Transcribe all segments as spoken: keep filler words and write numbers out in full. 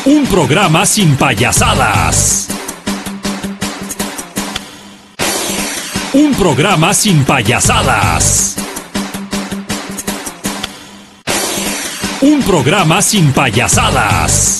Un programa sin payasadas. Un programa sin payasadas. Un programa sin payasadas.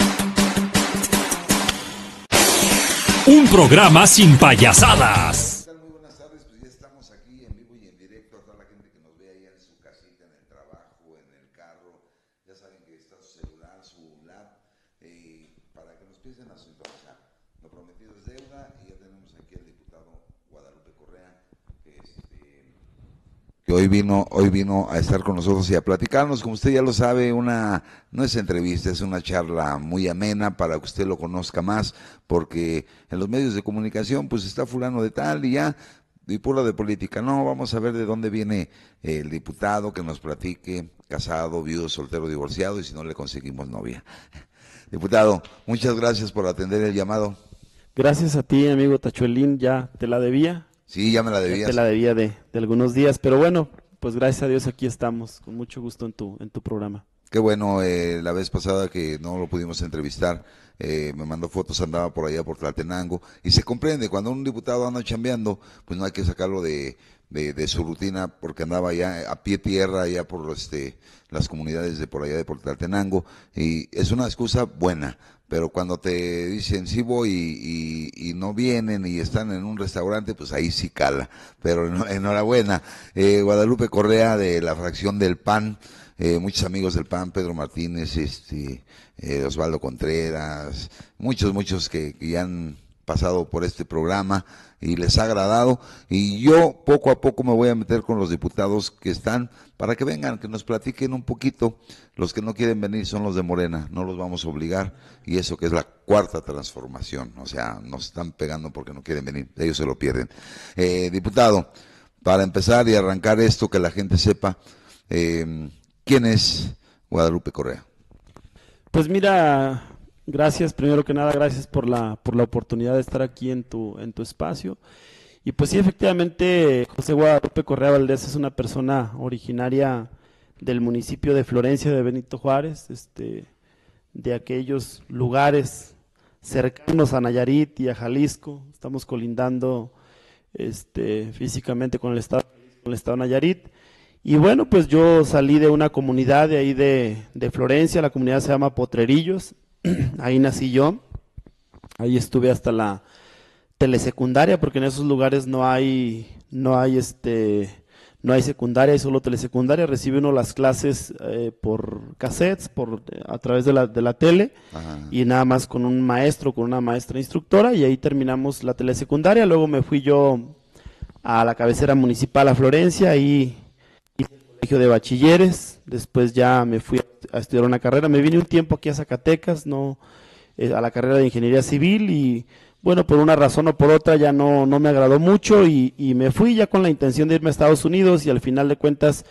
Un programa sin payasadas. Muy buenas tardes, pues ya estamos aquí en vivo y en directo a toda la gente que nos ve allá en su casita, en el trabajo, en el carro. Ya saben que está su celular, su lab, eh, para que nos empiecen a sintonizar. Lo prometido es deuda y ya tenemos aquí al diputado Guadalupe Correa, que, este, que hoy vino, hoy vino a estar con nosotros y a platicarnos. Como usted ya lo sabe, una no es entrevista, es una charla muy amena para que usted lo conozca más, porque en los medios de comunicación pues está fulano de tal y ya, y pura de política. No, vamos a ver de dónde viene el diputado, que nos platique, casado, viudo, soltero, divorciado, y si no le conseguimos novia. Diputado, muchas gracias por atender el llamado. Gracias a ti, amigo Tachuelín, ya te la debía. Sí, ya me la debías. Ya te la debía de, de algunos días, pero bueno, pues gracias a Dios aquí estamos, con mucho gusto en tu, en tu programa. Qué bueno, eh, la vez pasada que no lo pudimos entrevistar, eh, me mandó fotos, andaba por allá por Tlaltenango, y se comprende, cuando un diputado anda chambeando, pues no hay que sacarlo de, de, de su rutina, porque andaba ya a pie tierra, allá por este, las comunidades de por allá de por Tlaltenango, y es una excusa buena, pero cuando te dicen sí voy y, y, y no vienen y están en un restaurante, pues ahí sí cala, pero enhorabuena. Eh, Guadalupe Correa, de la fracción del P A N, Eh, muchos amigos del P A N, Pedro Martínez, este, eh, Osvaldo Contreras, muchos, muchos que, que ya han pasado por este programa y les ha agradado, y yo poco a poco me voy a meter con los diputados que están, para que vengan, que nos platiquen un poquito. Los que no quieren venir son los de Morena, no los vamos a obligar, y eso que es la cuarta transformación, o sea, nos están pegando porque no quieren venir, ellos se lo pierden. Eh, diputado, para empezar y arrancar esto, que la gente sepa, eh, ¿quién es Guadalupe Correa? Pues mira, gracias, primero que nada, gracias por la por la oportunidad de estar aquí en tu en tu espacio. Y pues sí, efectivamente, José Guadalupe Correa Valdés es una persona originaria del municipio de Florencia de Benito Juárez, este, de aquellos lugares cercanos a Nayarit y a Jalisco. Estamos colindando este, físicamente con el estado, con el estado de Nayarit. Y bueno, pues yo salí de una comunidad de ahí de, de Florencia, la comunidad se llama Potrerillos, ahí nací yo, ahí estuve hasta la telesecundaria, porque en esos lugares no hay, no hay este, no hay secundaria, hay solo telesecundaria, recibe uno las clases eh, por cassettes, por, a través de la, de la tele, Ajá. y nada más con un maestro, con una maestra instructora, y ahí terminamos la telesecundaria. Luego me fui yo a la cabecera municipal a Florencia, ahí de bachilleres, después ya me fui a estudiar una carrera, me vine un tiempo aquí a Zacatecas, no eh, a la carrera de ingeniería civil, y bueno, por una razón o por otra ya no, no me agradó mucho, y, y me fui ya con la intención de irme a Estados Unidos, y al final de cuentas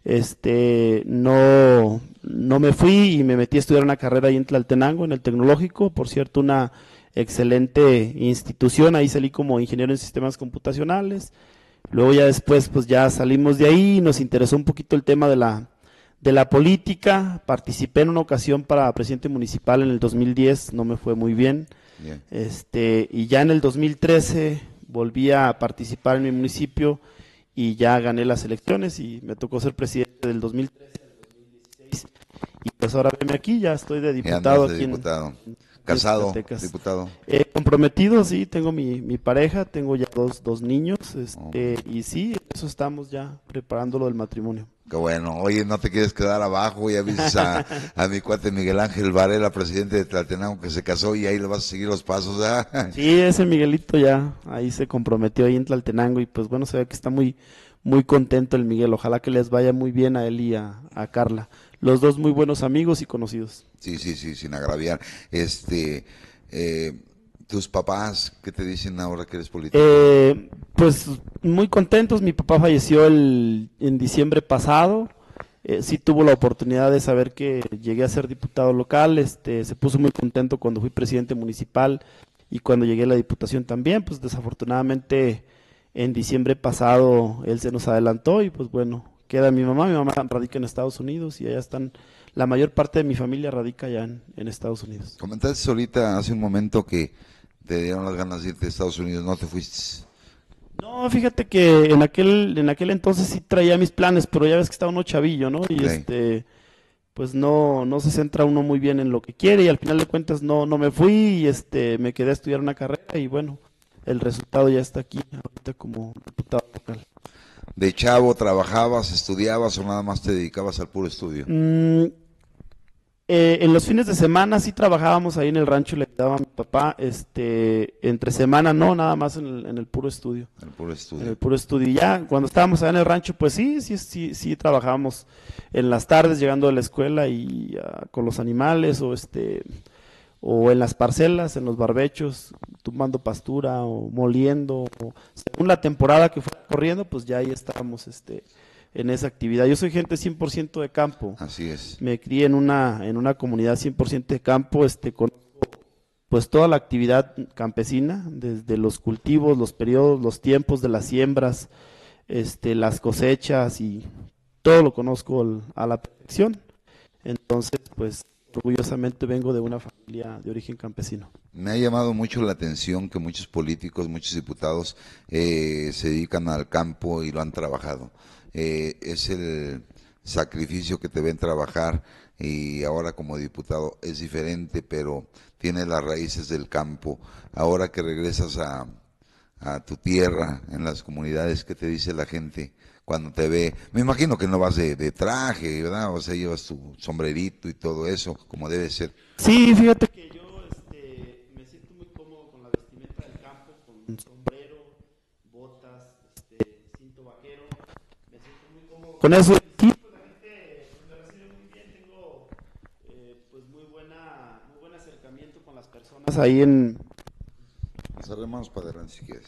este no, no me fui, y me metí a estudiar una carrera ahí en Tlaltenango, en el Tecnológico, por cierto, una excelente institución, ahí salí como ingeniero en sistemas computacionales. Luego ya después pues ya salimos de ahí, nos interesó un poquito el tema de la, de la política, participé en una ocasión para presidente municipal en el dos mil diez, no me fue muy bien, yeah. este y ya en el dos mil trece volví a participar en mi municipio y ya gané las elecciones y me tocó ser presidente del dos mil trece al dos mil dieciséis, y pues ahora venme aquí, ya estoy de diputado de aquí diputado. en... Casado, diputado. Eh, comprometido, sí, tengo mi, mi pareja, tengo ya dos, dos niños, este, oh. y sí, eso estamos ya preparando lo del matrimonio. Qué bueno. Oye, no te quieres quedar abajo, ya viste a, a mi cuate Miguel Ángel Varela, presidente de Tlaltenango, que se casó, y ahí le vas a seguir los pasos, ¿eh? Sí, ese Miguelito ya, ahí se comprometió ahí en Tlaltenango, y pues bueno, se ve que está muy, muy contento el Miguel, ojalá que les vaya muy bien a él y a, a Carla. Los dos muy buenos amigos y conocidos. Sí, sí, sí, sin agraviar. Este, eh, ¿tus papás qué te dicen ahora que eres político? Eh, pues muy contentos. Mi papá falleció el, en diciembre pasado. Eh, sí tuvo la oportunidad de saber que llegué a ser diputado local. Este, se puso muy contento cuando fui presidente municipal y cuando llegué a la diputación también. Pues desafortunadamente en diciembre pasado él se nos adelantó y pues bueno, queda mi mamá, mi mamá radica en Estados Unidos y allá están la mayor parte de mi familia radica ya en, en Estados Unidos. Comentaste ahorita hace un momento que te dieron las ganas de irte a Estados Unidos, no te fuiste. No, fíjate que en aquel, en aquel entonces sí traía mis planes, pero ya ves que estaba uno chavillo, ¿no? Y Ok. este, pues no, no se centra uno muy bien en lo que quiere y al final de cuentas no, no me fui y este, me quedé a estudiar una carrera y bueno, el resultado ya está aquí, ahorita como diputado local. ¿De chavo trabajabas, estudiabas o nada más te dedicabas al puro estudio? Mm, eh, en los fines de semana sí trabajábamos ahí en el rancho, le daba a mi papá, este, entre semana no, nada más en el, en el puro estudio. Al puro En el estudio. puro estudio. Y ya, cuando estábamos allá en el rancho, pues sí, sí, sí, sí trabajábamos en las tardes llegando de la escuela y ah, con los animales o este, o en las parcelas, en los barbechos, tumbando pastura o moliendo, o según la temporada que fuera corriendo, pues ya ahí estábamos, este, en esa actividad. Yo soy gente cien por ciento de campo. Así es. Me crié en una, en una comunidad cien por ciento de campo, este, con pues toda la actividad campesina, desde los cultivos, los periodos, los tiempos de las siembras, este, las cosechas y todo lo conozco al- a la perfección. Entonces, pues orgullosamente vengo de una familia de origen campesino. Me ha llamado mucho la atención que muchos políticos, muchos diputados eh, se dedican al campo y lo han trabajado. Eh, es el sacrificio que te ven trabajar y ahora como diputado es diferente, pero tiene las raíces del campo. Ahora que regresas a, a tu tierra, en las comunidades, ¿qué te dice la gente cuando te ve? Me imagino que no vas de, de traje, ¿verdad? O sea, llevas tu sombrerito y todo eso, como debe ser. Sí, fíjate que yo este, me siento muy cómodo con la vestimenta del campo, con sombrero, botas, este, cinto vaquero, me siento muy cómodo con eso. Sí, pues la gente pues, me recibe muy bien, tengo eh, pues muy buena, muy buen acercamiento con las personas ahí en, Cerremos para adelante si quieres.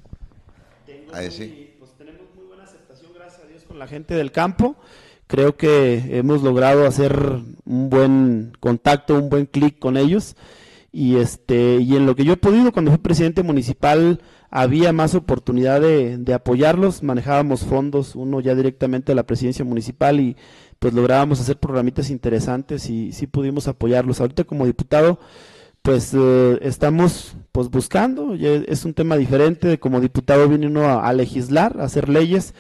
tengo Ahí muy- sí. pues tenemos muy buena aceptación, gracias a Dios, con la gente del campo. Creo que hemos logrado hacer un buen contacto, un buen clic con ellos. Y este, y en lo que yo he podido, cuando fui presidente municipal, había más oportunidad de, de apoyarlos, manejábamos fondos, uno ya directamente a la presidencia municipal y pues lográbamos hacer programitas interesantes y sí pudimos apoyarlos. Ahorita como diputado, pues eh, estamos pues buscando, ya es un tema diferente, como diputado viene uno a, a legislar, a hacer leyes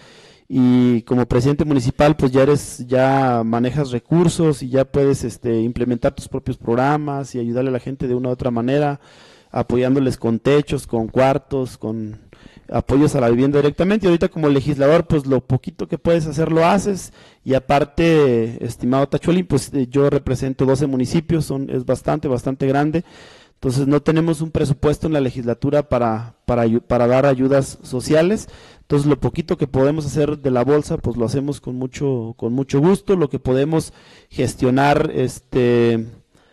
y como presidente municipal pues ya eres, ya manejas recursos y ya puedes este implementar tus propios programas y ayudarle a la gente de una u otra manera, apoyándoles con techos, con cuartos, con apoyos a la vivienda directamente. Y ahorita como legislador, pues lo poquito que puedes hacer lo haces. Y aparte, estimado Tachuelín, pues eh, yo represento doce municipios, son, es bastante, bastante grande. Entonces no tenemos un presupuesto en la legislatura para, para, ayu- para dar ayudas sociales. Entonces lo poquito que podemos hacer de la bolsa, pues lo hacemos con mucho, con mucho gusto. Lo que podemos gestionar, este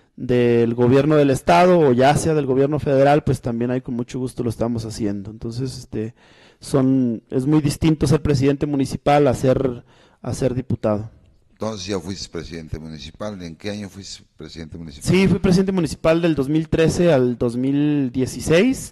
del gobierno del estado o ya sea del gobierno federal, pues también ahí con mucho gusto lo estamos haciendo. Entonces, este, son, es muy distinto ser presidente municipal a ser, a ser diputado. Entonces ya fuiste presidente municipal. ¿En qué año fuiste presidente municipal? Sí, fui presidente municipal del dos mil trece al dos mil dieciséis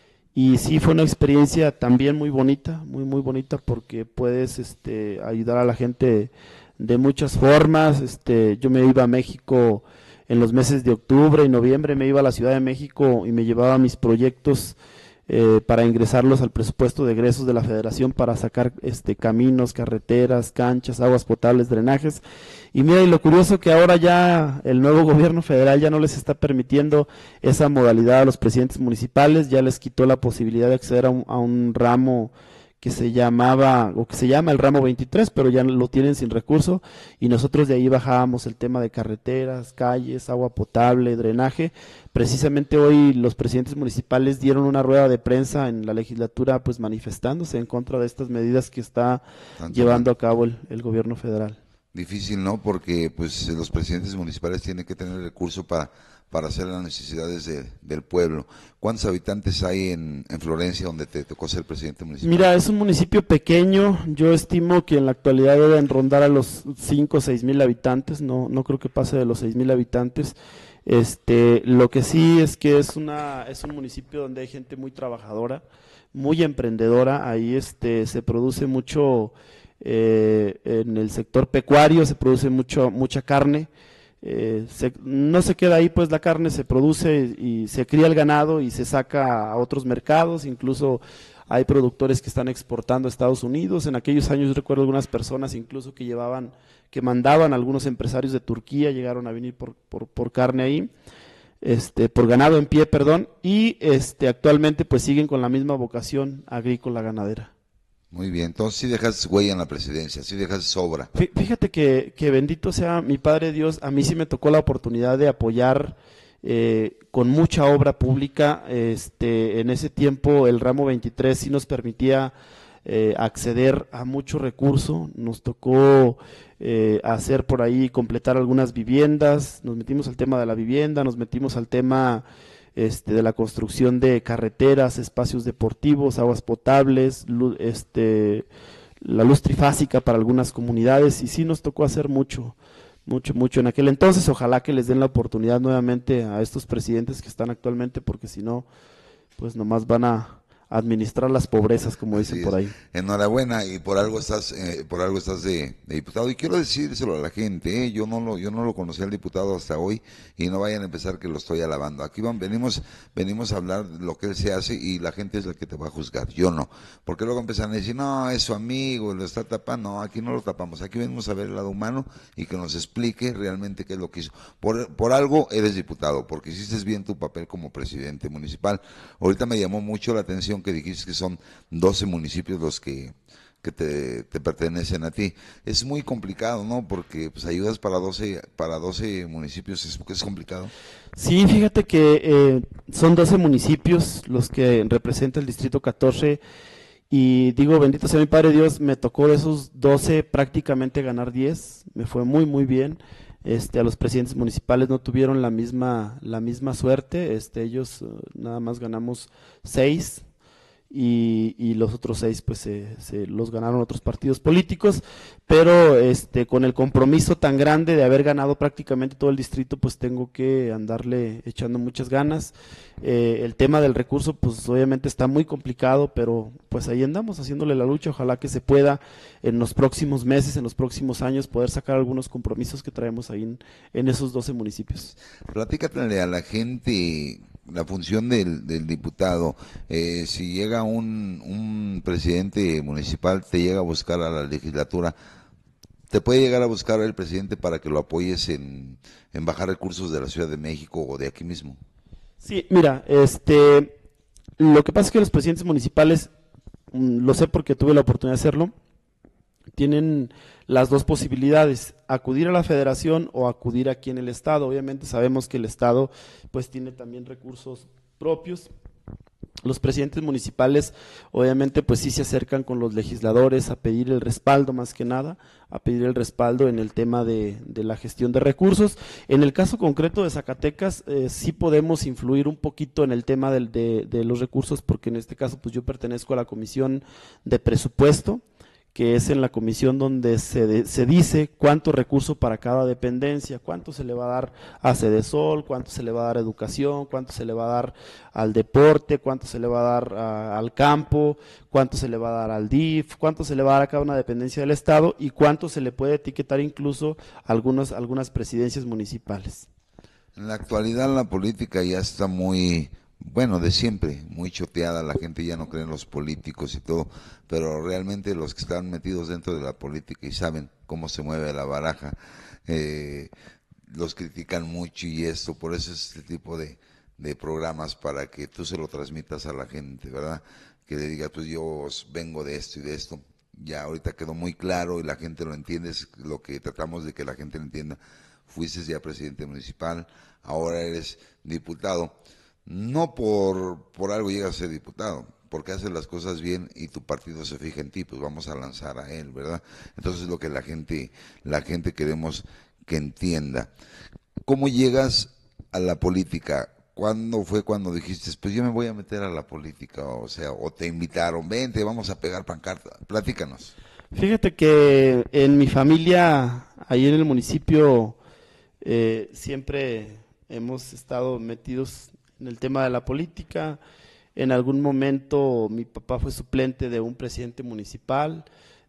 y sí fue una experiencia también muy bonita, muy muy bonita porque puedes este ayudar a la gente de muchas formas. Este, yo me iba a México en los meses de octubre y noviembre, me iba a la Ciudad de México y me llevaba mis proyectos eh, para ingresarlos al presupuesto de egresos de la Federación para sacar este caminos, carreteras, canchas, aguas potables, drenajes. Y mira, y lo curioso que ahora ya el nuevo gobierno federal ya no les está permitiendo esa modalidad a los presidentes municipales, ya les quitó la posibilidad de acceder a un, a un ramo que se llamaba, o que se llama el ramo veintitrés, pero ya lo tienen sin recurso, y nosotros de ahí bajábamos el tema de carreteras, calles, agua potable, drenaje. Precisamente hoy los presidentes municipales dieron una rueda de prensa en la legislatura, pues manifestándose en contra de estas medidas que está Tanto llevando a cabo el, el gobierno federal. Difícil, ¿no? Porque pues los presidentes municipales tienen que tener recursos para, para hacer las necesidades de, del pueblo. ¿Cuántos habitantes hay en, en Florencia donde te tocó ser presidente municipal? Mira, es un municipio pequeño, yo estimo que en la actualidad deben rondar a los cinco o seis mil habitantes, no, no creo que pase de los seis mil habitantes. Este, lo que sí es que es una, es un municipio donde hay gente muy trabajadora, muy emprendedora, ahí este, se produce mucho, eh, en el sector pecuario se produce mucho, mucha carne, eh, se, no se queda ahí, pues la carne se produce y se cría el ganado y se saca a otros mercados, incluso hay productores que están exportando a Estados Unidos. En aquellos años yo recuerdo algunas personas incluso que llevaban, que mandaban, algunos empresarios de Turquía llegaron a venir por, por, por carne ahí, este, por ganado en pie, perdón, y este, actualmente pues siguen con la misma vocación agrícola ganadera. Muy bien, entonces sí dejas huella en la presidencia, sí dejas sobra. Fíjate que, que bendito sea mi Padre Dios, a mí sí me tocó la oportunidad de apoyar eh, con mucha obra pública. Este, en ese tiempo el ramo veintitrés sí nos permitía eh, acceder a mucho recurso, nos tocó eh, hacer por ahí, completar algunas viviendas, nos metimos al tema de la vivienda, nos metimos al tema Este, de la construcción de carreteras, espacios deportivos, aguas potables, luz, este, la luz trifásica para algunas comunidades, y sí nos tocó hacer mucho, mucho, mucho en aquel entonces. Ojalá que les den la oportunidad nuevamente a estos presidentes que están actualmente, porque si no, pues nomás van a administrar las pobrezas, como dicen Así por es. ahí. Enhorabuena, y por algo estás, eh, por algo estás de, de diputado. Y quiero decírselo a la gente, ¿eh? yo no lo, yo no lo conocí al diputado hasta hoy, y no vayan a empezar que lo estoy alabando. Aquí van, venimos, venimos a hablar de lo que él se hace, y la gente es la que te va a juzgar, yo no. Porque luego empiezan a decir, no, es su amigo, lo está tapando. No, aquí no lo tapamos, aquí venimos a ver el lado humano y que nos explique realmente qué es lo que hizo. Por, por algo eres diputado, porque hiciste bien tu papel como presidente municipal. Ahorita me llamó mucho la atención que dijiste que son doce municipios los que, que te, te pertenecen a ti. Es muy complicado, ¿no? Porque pues ayudas para doce, para doce municipios, es, es complicado. Sí, fíjate que eh, son doce municipios los que representa el distrito catorce, y digo, bendito sea mi Padre Dios, me tocó de esos doce prácticamente ganar diez, me fue muy muy bien. Este, a los presidentes municipales no tuvieron la misma, la misma suerte, este, ellos uh, nada más ganamos seis, y, y los otros seis pues se, se los ganaron otros partidos políticos, pero este con el compromiso tan grande de haber ganado prácticamente todo el distrito, pues tengo que andarle echando muchas ganas. Eh, el tema del recurso pues obviamente está muy complicado, pero pues ahí andamos haciéndole la lucha. Ojalá que se pueda en los próximos meses, en los próximos años, poder sacar algunos compromisos que traemos ahí en, en esos doce municipios. Platícatele a la gente la función del, del diputado. Eh, si llega un, un presidente municipal, te llega a buscar a la legislatura, te puede llegar a buscar el presidente para que lo apoyes en, en bajar recursos de la Ciudad de México o de aquí mismo. Sí, mira, este, lo que pasa es que los presidentes municipales, mm, lo sé porque tuve la oportunidad de hacerlo, tienen las dos posibilidades, acudir a la federación o acudir aquí en el estado. Obviamente sabemos que el estado pues tiene también recursos propios. Los presidentes municipales obviamente pues sí se acercan con los legisladores a pedir el respaldo, más que nada, a pedir el respaldo en el tema de, de la gestión de recursos. En el caso concreto de Zacatecas, eh, sí podemos influir un poquito en el tema del, de, de los recursos, porque en este caso pues yo pertenezco a la comisión de presupuesto, que es en la comisión donde se, de, se dice cuánto recurso para cada dependencia, cuánto se le va a dar a Sedesol, cuánto se le va a dar a educación, cuánto se le va a dar al deporte, cuánto se le va a dar a, al campo, cuánto se le va a dar al D I F, cuánto se le va a dar a cada una dependencia del Estado, y cuánto se le puede etiquetar incluso a algunos, algunas presidencias municipales. En la actualidad la política ya está muy, bueno, de siempre, muy choteada, la gente ya no cree en los políticos y todo, pero realmente los que están metidos dentro de la política y saben cómo se mueve la baraja, eh, los critican mucho, y esto, por eso es este tipo de, de programas, para que tú se lo transmitas a la gente, ¿verdad? Que le digas, pues yo vengo de esto y de esto. Ya ahorita quedó muy claro y la gente lo entiende, es lo que tratamos de que la gente lo entienda. Fuiste ya presidente municipal, ahora eres diputado. No por, por algo llegas a ser diputado, porque haces las cosas bien y tu partido se fija en ti, pues vamos a lanzar a él, ¿verdad? Entonces es lo que la gente, la gente queremos que entienda. ¿Cómo llegas a la política? ¿Cuándo fue cuando dijiste, pues yo me voy a meter a la política? O sea, o te invitaron, vente, vamos a pegar pancarta. Platícanos. Fíjate que en mi familia, ahí en el municipio, eh, siempre hemos estado metidos en el tema de la política. En algún momento mi papá fue suplente de un presidente municipal,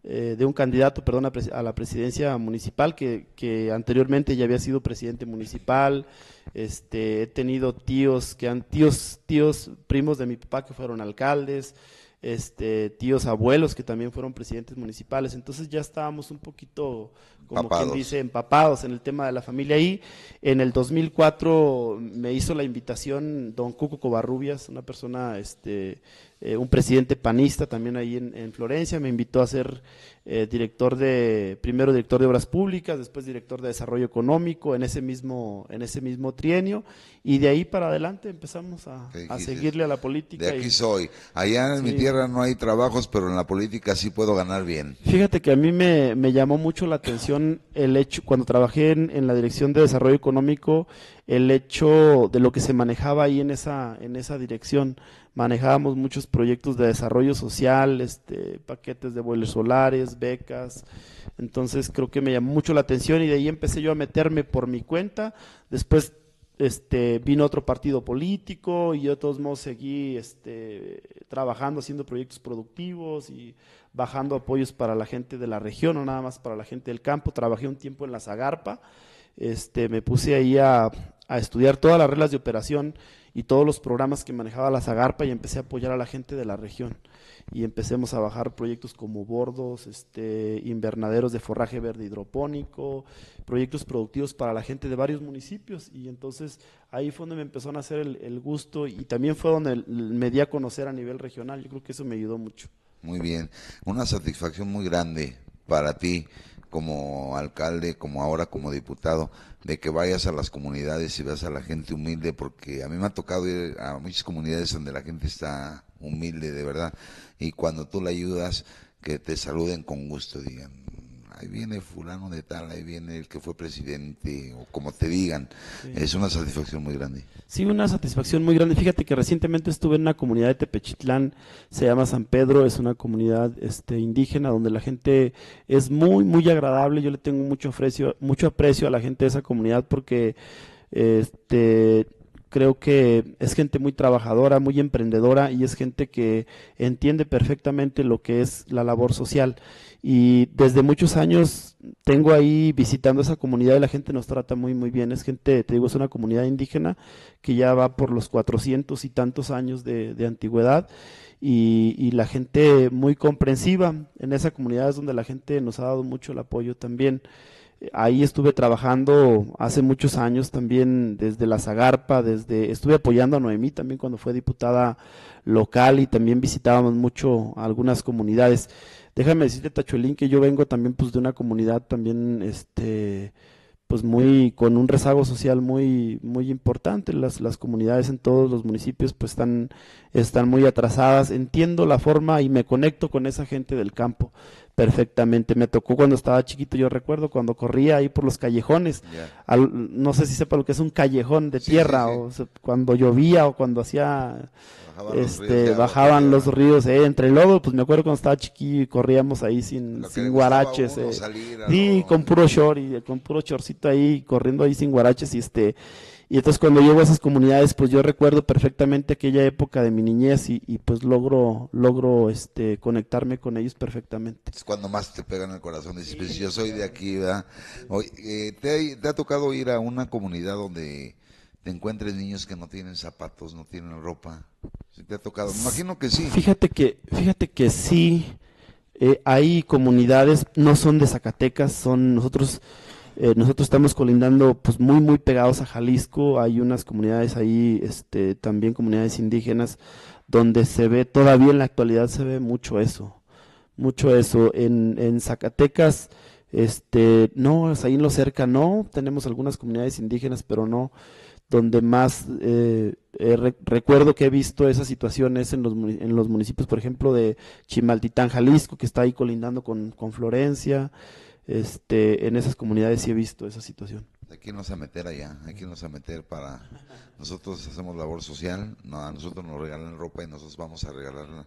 eh, de un candidato, perdón, a, pres a la presidencia municipal, que, que anteriormente ya había sido presidente municipal. Este, he tenido tíos que han, tíos, tíos, primos de mi papá que fueron alcaldes, este, tíos abuelos que también fueron presidentes municipales. Entonces ya estábamos un poquito, como empapados. quien dice, empapados en el tema de la familia. Ahí en el dos mil cuatro me hizo la invitación don Cuco Covarrubias, una persona, este, eh, un presidente panista también ahí en, en Florencia. Me invitó a ser eh, director de, primero director de Obras Públicas, después director de Desarrollo Económico en ese mismo, en ese mismo trienio, y de ahí para adelante empezamos a, a seguirle a la política. De aquí y, soy. Allá en sí. mi tierra no hay trabajos, pero en la política sí puedo ganar bien. Fíjate que a mí me, me llamó mucho la atención el hecho, cuando trabajé en, en la Dirección de Desarrollo Económico, el hecho de lo que se manejaba ahí en esa, en esa dirección. Manejábamos muchos proyectos de desarrollo social, este, paquetes de boilers solares, becas. Entonces creo que me llamó mucho la atención y de ahí empecé yo a meterme por mi cuenta. Después este, vino otro partido político y yo de todos modos seguí este, trabajando, haciendo proyectos productivos y bajando apoyos para la gente de la región, no nada más para la gente del campo. Trabajé un tiempo en la Zagarpa, este, me puse ahí a, a estudiar todas las reglas de operación y todos los programas que manejaba la Zagarpa y empecé a apoyar a la gente de la región. Y empecemos a bajar proyectos como bordos, este, invernaderos de forraje verde hidropónico, proyectos productivos para la gente de varios municipios. Y entonces ahí fue donde me empezó a nacer el, el gusto y también fue donde me di a conocer a nivel regional. Yo creo que eso me ayudó mucho. Muy bien, una satisfacción muy grande para ti como alcalde, como ahora como diputado, de que vayas a las comunidades y veas a la gente humilde, porque a mí me ha tocado ir a muchas comunidades donde la gente está humilde de verdad, y cuando tú le ayudas, que te saluden con gusto, digan, ahí viene fulano de tal, ahí viene el que fue presidente, o como te digan, sí. Es una satisfacción muy grande. Sí, una satisfacción muy grande. Fíjate que recientemente estuve en una comunidad de Tepechitlán, se llama San Pedro, es una comunidad este, indígena donde la gente es muy, muy agradable. Yo le tengo mucho aprecio, mucho aprecio a la gente de esa comunidad porque este, creo que es gente muy trabajadora, muy emprendedora y es gente que entiende perfectamente lo que es la labor social. Y desde muchos años tengo ahí visitando esa comunidad y la gente nos trata muy muy bien. Es gente, te digo, es una comunidad indígena que ya va por los cuatrocientos y tantos años de, de antigüedad y, y la gente muy comprensiva. En esa comunidad es donde la gente nos ha dado mucho el apoyo también. Ahí estuve trabajando hace muchos años también desde la Zagarpa, desde estuve apoyando a Noemí también cuando fue diputada local y también visitábamos mucho a algunas comunidades. Déjame decirte, Tachuelín, que yo vengo también pues de una comunidad también este pues muy con un rezago social muy muy importante. Las las comunidades en todos los municipios pues están están muy atrasadas. Entiendo la forma y me conecto con esa gente del campo perfectamente. Me tocó cuando estaba chiquito, yo recuerdo cuando corría ahí por los callejones. Yeah. Al, no sé si sepa lo que es un callejón de sí, tierra, sí, sí. o sea, cuando llovía o cuando hacía bajaban este los ríos, bajaban los ríos eh, entre lodo, pues me acuerdo cuando estaba chiquillo y corríamos ahí sin, sin guaraches, eh. sí, no... con puro short y con puro shortcito ahí, corriendo ahí sin guaraches y este y entonces cuando llego a esas comunidades, pues yo recuerdo perfectamente aquella época de mi niñez y, y pues logro logro este conectarme con ellos perfectamente. Es cuando más te pegan el corazón, dices, pues yo soy de aquí, ¿verdad? Oye, eh, ¿te, ¿te ha tocado ir a una comunidad donde te encuentres niños que no tienen zapatos, no tienen ropa? ¿Sí te ha tocado? Me imagino que sí. Fíjate que, fíjate que sí, eh, hay comunidades, no son de Zacatecas, son nosotros... Eh, nosotros estamos colindando pues muy muy pegados a Jalisco, hay unas comunidades ahí, este, también comunidades indígenas, donde se ve, todavía en la actualidad se ve mucho eso, mucho eso, en, en Zacatecas, este, no, ahí en lo cerca no, tenemos algunas comunidades indígenas, pero no, donde más eh, eh, re, recuerdo que he visto esas situaciones en los, en los municipios, por ejemplo, de Chimaltitán, Jalisco, que está ahí colindando con, con Florencia. Este, en esas comunidades sí he visto esa situación. Hay que irnos a meter allá, hay que irnos a meter para, nosotros hacemos labor social, no, a nosotros nos regalan ropa y nosotros vamos a regalarla,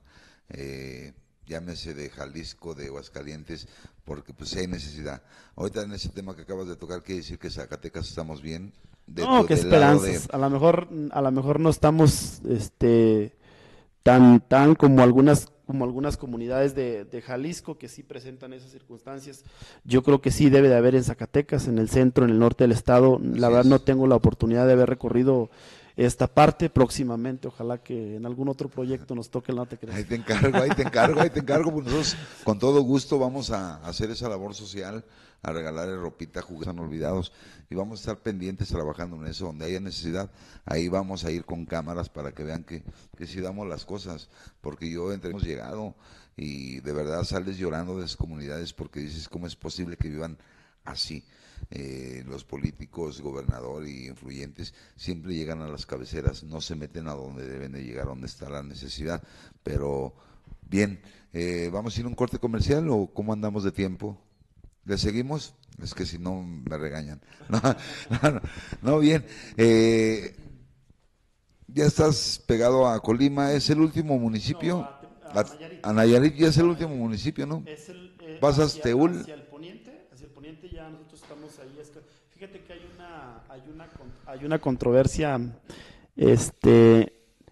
eh, llámese de Jalisco, de Aguascalientes, porque pues hay necesidad. Ahorita en ese tema que acabas de tocar, quiere decir que Zacatecas estamos bien. De no, tu, qué esperanzas, de... a lo mejor, a lo mejor no estamos, este... tan tan como algunas como algunas comunidades de, de Jalisco que sí presentan esas circunstancias. Yo creo que sí debe de haber en Zacatecas, en el centro, en el norte del estado. La Así verdad es. no tengo la oportunidad de haber recorrido esta parte próximamente. Ojalá que en algún otro proyecto nos toque el no te creas. Ahí te encargo, ahí te encargo, ahí te encargo, pues nosotros con todo gusto vamos a hacer esa labor social, a regalarle ropita, juguetes olvidados, y vamos a estar pendientes trabajando en eso, donde haya necesidad, ahí vamos a ir con cámaras para que vean que, que sí damos las cosas, porque yo entre hemos llegado y de verdad sales llorando de esas comunidades porque dices, ¿cómo es posible que vivan así? Eh, los políticos, gobernador y influyentes siempre llegan a las cabeceras, no se meten a donde deben de llegar, donde está la necesidad, pero bien, eh, ¿vamos a ir a un corte comercial o cómo andamos de tiempo? ¿Le seguimos? Es que si no me regañan. No, no, no, no bien, eh, ya estás pegado a Colima, ¿es el último municipio? No, a, a Nayarit. A, a Nayarit ya es el último municipio, ¿no? Es el, eh, Pasas hacia, Teúl. hacia el poniente, hacia el poniente ya nosotros estamos ahí. Es que, fíjate que hay una, hay una, hay una controversia, este,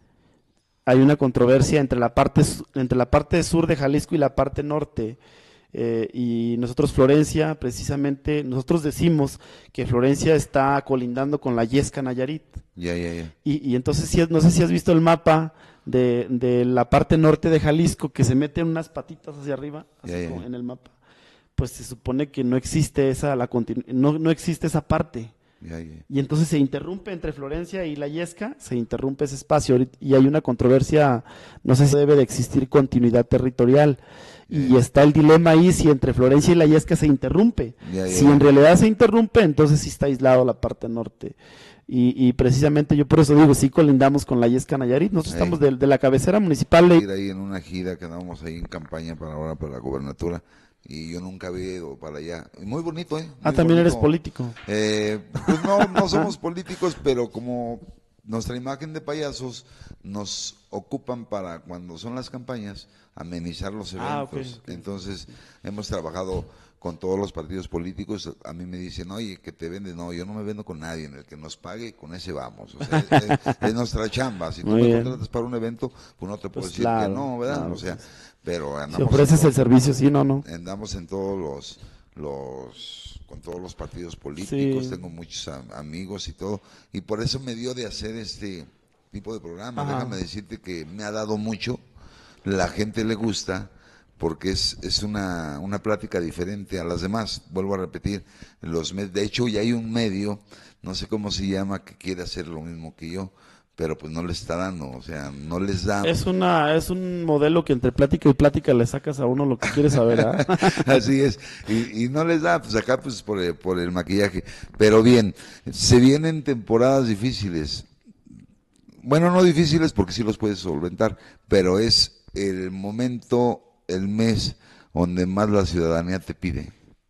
hay una controversia entre la parte, entre la parte sur de Jalisco y la parte norte. Eh, y nosotros Florencia, precisamente, nosotros decimos que Florencia está colindando con la Yesca Nayarit. Ya, ya, ya. Y, y entonces, si, no sé si has visto el mapa de, de la parte norte de Jalisco, que se meten unas patitas hacia arriba, así Ya, ya, como ya. en el mapa. Pues se supone que no existe esa, la continu- no, no existe esa parte. Ya, ya. Y entonces se interrumpe entre Florencia y la Yesca, se interrumpe ese espacio ahorita, y hay una controversia, no sé si debe de existir continuidad territorial. Y está el dilema ahí si entre Florencia y la Yesca se interrumpe. Ya, ya, Si ya. en realidad se interrumpe, entonces sí está aislado la parte norte. Y, y precisamente yo por eso digo, sí colindamos con la Yesca Nayarit. Nosotros Ey. estamos de, de la cabecera municipal de... Ir ahí en una gira que andábamos ahí en campaña para ahora para la gobernatura y yo nunca había ido para allá. Y muy bonito, ¿eh? Ah, Muy también eres bonito. político. Eh, pues no, no somos políticos, pero como nuestra imagen de payasos nos ocupan para cuando son las campañas amenizar los eventos. Ah, ok, ok. Entonces hemos trabajado con todos los partidos políticos. A mí me dicen, oye, que te vendes. No, yo no me vendo con nadie. En el que nos pague, con ese vamos. O sea, es, es- es nuestra chamba. Si tú Muy me bien. contratas para un evento, pues no te puedo Pues decir claro, que no, ¿verdad? claro, O sea, pues. pero Si andamos, ofreces en, el servicio, sí, no, no. andamos en todos los, los, con todos los partidos políticos. Sí. Tengo muchos am- amigos y todo. Y por eso me dio de hacer este tipo de programa. Ajá. Déjame decirte que me ha dado mucho. La gente le gusta porque es, es una, una plática diferente a las demás. Vuelvo a repetir, los med- de hecho ya hay un medio, no sé cómo se llama, que quiere hacer lo mismo que yo, pero pues no le está dando, o sea, no les da. Es una, es un modelo que entre plática y plática le sacas a uno lo que quiere saber, ¿ah? Así es, y, y no les da, pues acá pues por el, por el maquillaje. Pero bien, se vienen temporadas difíciles. Bueno, no difíciles porque sí los puedes solventar, pero es el momento, el mes donde más la ciudadanía te pide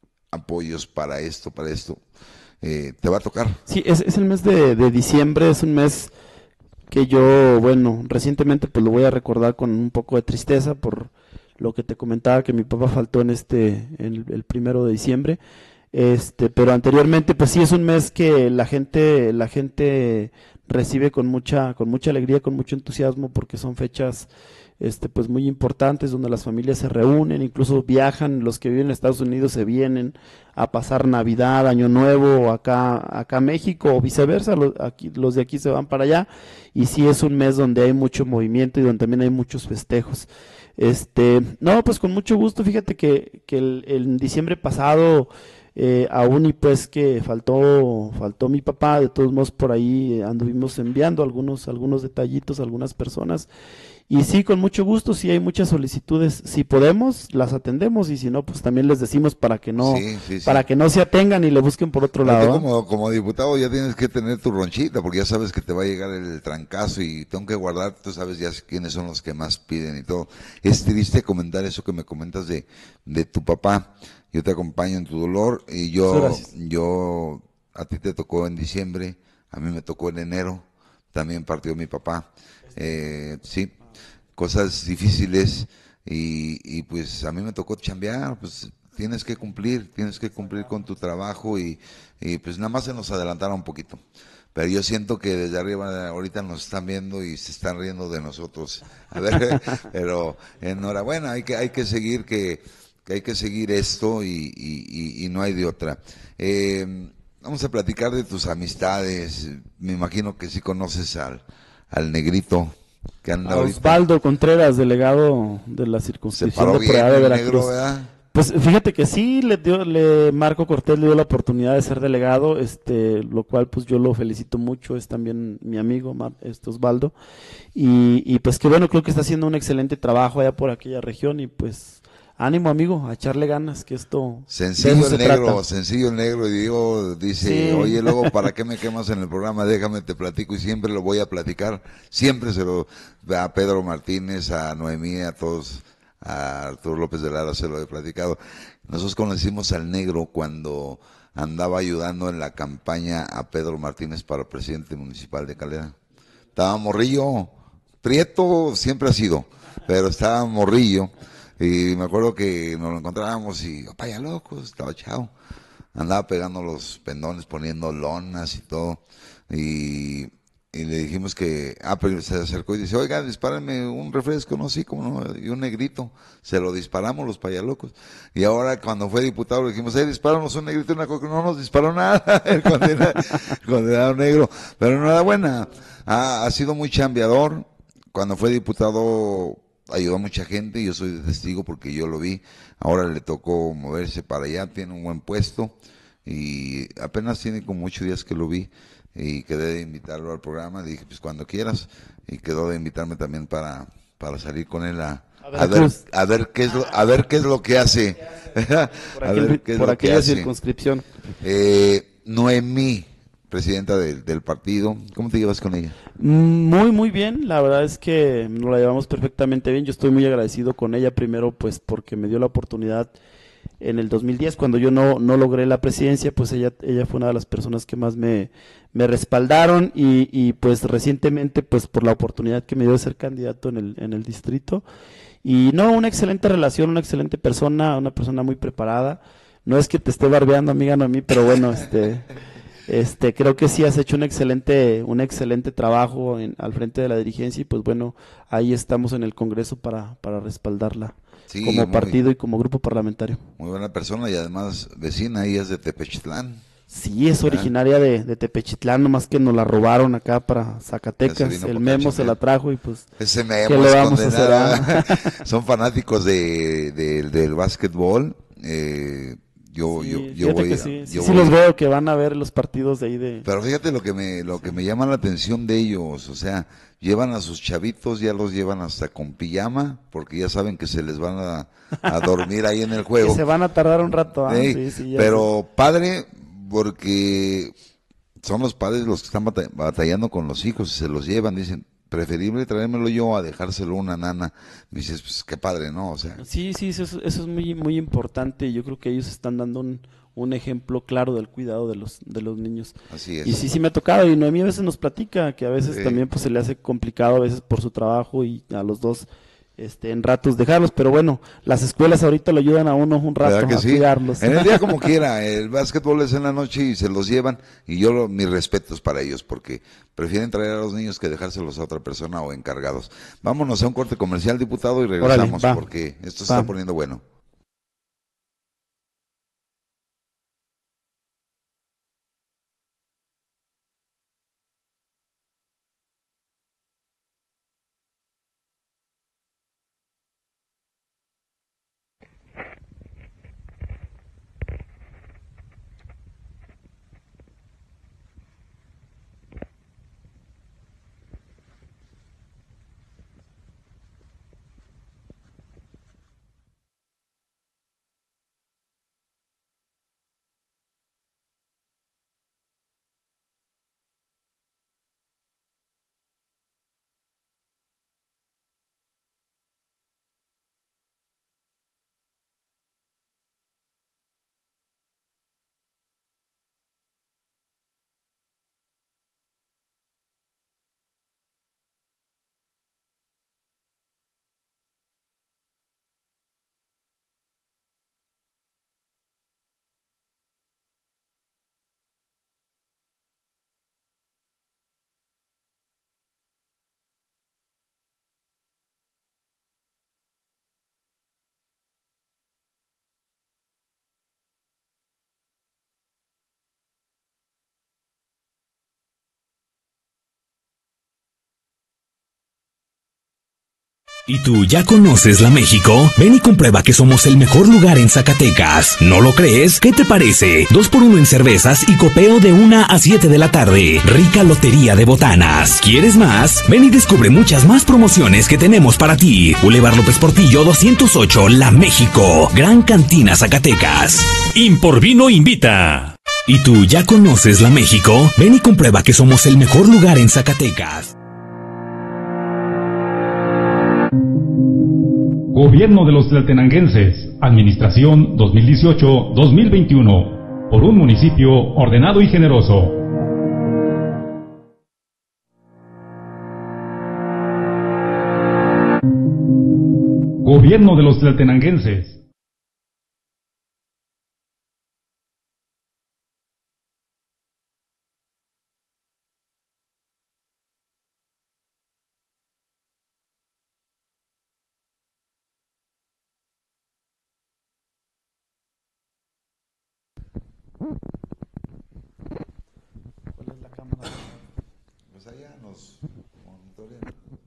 apoyos para esto, para esto. Eh, te va a tocar. Sí, es, es el mes de, de diciembre, es un mes que yo, bueno, recientemente pues lo voy a recordar con un poco de tristeza por lo que te comentaba que mi papá faltó en este, en el, el primero de diciembre, este, pero anteriormente pues sí es un mes que la gente, la gente recibe con mucha, con mucha alegría, con mucho entusiasmo porque son fechas este pues muy importantes donde las familias se reúnen, incluso viajan, los que viven en Estados Unidos se vienen a pasar Navidad, Año Nuevo acá acá a México o viceversa, los, aquí, los de aquí se van para allá y sí es un mes donde hay mucho movimiento y donde también hay muchos festejos. Este, no, pues con mucho gusto, fíjate que, que el, el diciembre pasado eh, aún y pues que faltó faltó mi papá, de todos modos por ahí anduvimos enviando algunos algunos detallitos a algunas personas. Y sí, con mucho gusto, si hay muchas solicitudes, si podemos, las atendemos y si no, pues también les decimos para que no, Sí, sí, sí. para que no se atengan y le busquen por otro Pero tú lado. ¿eh? como, como diputado ya tienes que tener tu ronchita, porque ya sabes que te va a llegar el trancazo y tengo que guardar, tú sabes ya quiénes son los que más piden y todo. Es triste comentar eso que me comentas de, de tu papá. Yo te acompaño en tu dolor y yo, Muchas gracias. yo, a ti te tocó en diciembre, a mí me tocó en enero, también partió mi papá. Eh, sí, cosas difíciles y, y pues a mí me tocó chambear, pues tienes que cumplir, tienes que cumplir con tu trabajo y, y pues nada más se nos adelantaron un poquito. pero yo siento que desde arriba ahorita nos están viendo y se están riendo de nosotros. A ver, pero enhorabuena, hay que, hay que seguir que, que hay que seguir esto y, y, y, y no hay de otra. Eh, vamos a platicar de tus amistades. Me imagino que sí conoces al, al negrito que anda A ahorita. Osvaldo Contreras, delegado de la Se circunscripción paró de bien Pradera de el Veracruz. negro, ¿verdad? Pues fíjate que sí, le dio, le Marco Cortés le dio la oportunidad de ser delegado, este, lo cual pues yo lo felicito mucho, es también mi amigo, Mar- este Osvaldo, y, y pues que bueno, creo que está haciendo un excelente trabajo allá por aquella región y pues ánimo amigo, a echarle ganas, que esto de Sencillo eso el se negro, trata. sencillo el negro, y digo, dice, Sí, oye, luego, ¿para qué me quemas en el programa? Déjame, te platico, y siempre lo voy a platicar, siempre se lo, a Pedro Martínez, a Noemí, a todos, a Arturo López de Lara se lo he platicado. Nosotros conocimos al negro cuando andaba ayudando en la campaña a Pedro Martínez para presidente municipal de Calera. Estaba morrillo, prieto siempre ha sido, pero estaba morrillo. Y me acuerdo que nos lo encontrábamos y, opa, ya locos, estaba chao. Andaba pegando los pendones, poniendo lonas y todo. Y, y le dijimos que, ah, pero se acercó y dice, oiga, dispárenme un refresco, no, sí, como no, y un negrito. Se lo disparamos los payalocos. Y ahora cuando fue diputado le dijimos, eh, dispáranos un negrito y una coca. No nos disparó nada, el condenado, el condenado negro. Pero enhorabuena, ha, ha sido muy chambeador. Cuando fue diputado ayudó a mucha gente, yo soy testigo porque yo lo vi. Ahora le tocó moverse para allá, tiene un buen puesto y apenas tiene como ocho días que lo vi y quedé de invitarlo al programa. Le dije, pues cuando quieras, y quedó de invitarme también para, para salir con él a, a a ver, Veracruz, a ver qué es lo, a ver qué es lo que hace, por a aquel, ver qué es por lo que aquella hace. circunscripción. Eh, Noemí, presidenta del, del partido, ¿cómo te llevas con ella? Muy, muy bien, la verdad es que nos la llevamos perfectamente bien, yo estoy muy agradecido con ella, primero pues porque me dio la oportunidad en el dos mil diez, cuando yo no, no logré la presidencia, pues ella, ella fue una de las personas que más me, me respaldaron y, y pues recientemente pues por la oportunidad que me dio de ser candidato en el, en el distrito. Y no, una excelente relación, una excelente persona, una persona muy preparada. No es que te esté barbeando, amiga, no a mí, pero bueno, este, este, creo que sí has hecho un excelente, un excelente trabajo en, al frente de la dirigencia y pues bueno, ahí estamos en el Congreso para, para respaldarla Sí, como muy, partido y como grupo parlamentario. muy buena persona y además vecina, ella es de Tepechtlán. Sí, es ¿Verdad? originaria de, de Tepechitlán, nomás que nos la robaron acá para Ya se Zacatecas. vino El para acá a Memo se la chambear. trajo y pues, Ese ¿qué Memo le es vamos a hacer? condenada. ah? Son fanáticos de, de- del básquetbol. Eh, yo, yo, Sí, yo fíjate voy, que a- sí, sí, yo sí los voy. veo que van a ver los partidos de ahí de... Pero fíjate lo que me, lo Sí. que me llama la atención de ellos, o sea, llevan a sus chavitos, ya los llevan hasta con pijama, porque ya saben que se les van a, a dormir ahí en el Que juego. se van a tardar un rato, ¿ah? Ey, Sí, sí, ya sé. pero padre, porque son los padres los que están bata- batallando con los hijos y se los llevan, dicen, preferible traérmelo yo a dejárselo a una nana. Me dices, pues qué padre, ¿no? O sea, Sí, sí, eso, es- eso es muy, muy importante. Yo creo que ellos están dando un, un ejemplo claro del cuidado de los, de los niños. así Y sí, es. sí me ha tocado. Y Noemí a veces nos platica que a veces Eh, también pues se le hace complicado a veces por su trabajo y a los dos este, en ratos dejarlos. Pero bueno, las escuelas ahorita lo ayudan a uno un ¿Verdad rato que a sí? cuidarlos. En el día como quiera, el básquetbol es en la noche y se los llevan y yo lo- mis respetos para ellos porque prefieren traer a los niños que dejárselos a otra persona o encargados. Vámonos a un corte comercial, diputado, y Órale, regresamos va, porque esto se va. está poniendo bueno. ¿Y tú ya conoces la México? Ven y comprueba que somos el mejor lugar en Zacatecas. ¿No lo crees? ¿Qué te parece? Dos por uno en cervezas y copeo de una a siete de la tarde. Rica lotería de botanas. ¿Quieres más? Ven y descubre muchas más promociones que tenemos para ti. Boulevard López Portillo doscientos ocho, La México. Gran Cantina Zacatecas. Imporvino invita. ¿Y tú ya conoces la México? Ven y comprueba que somos el mejor lugar en Zacatecas. Gobierno de los Tlaltenanguenses, Administración dos mil dieciocho a dos mil veintiuno, por un municipio ordenado y generoso. Gobierno de los Tlaltenanguenses. ¿Cuál es la cámara? Pues allá nos monitorean.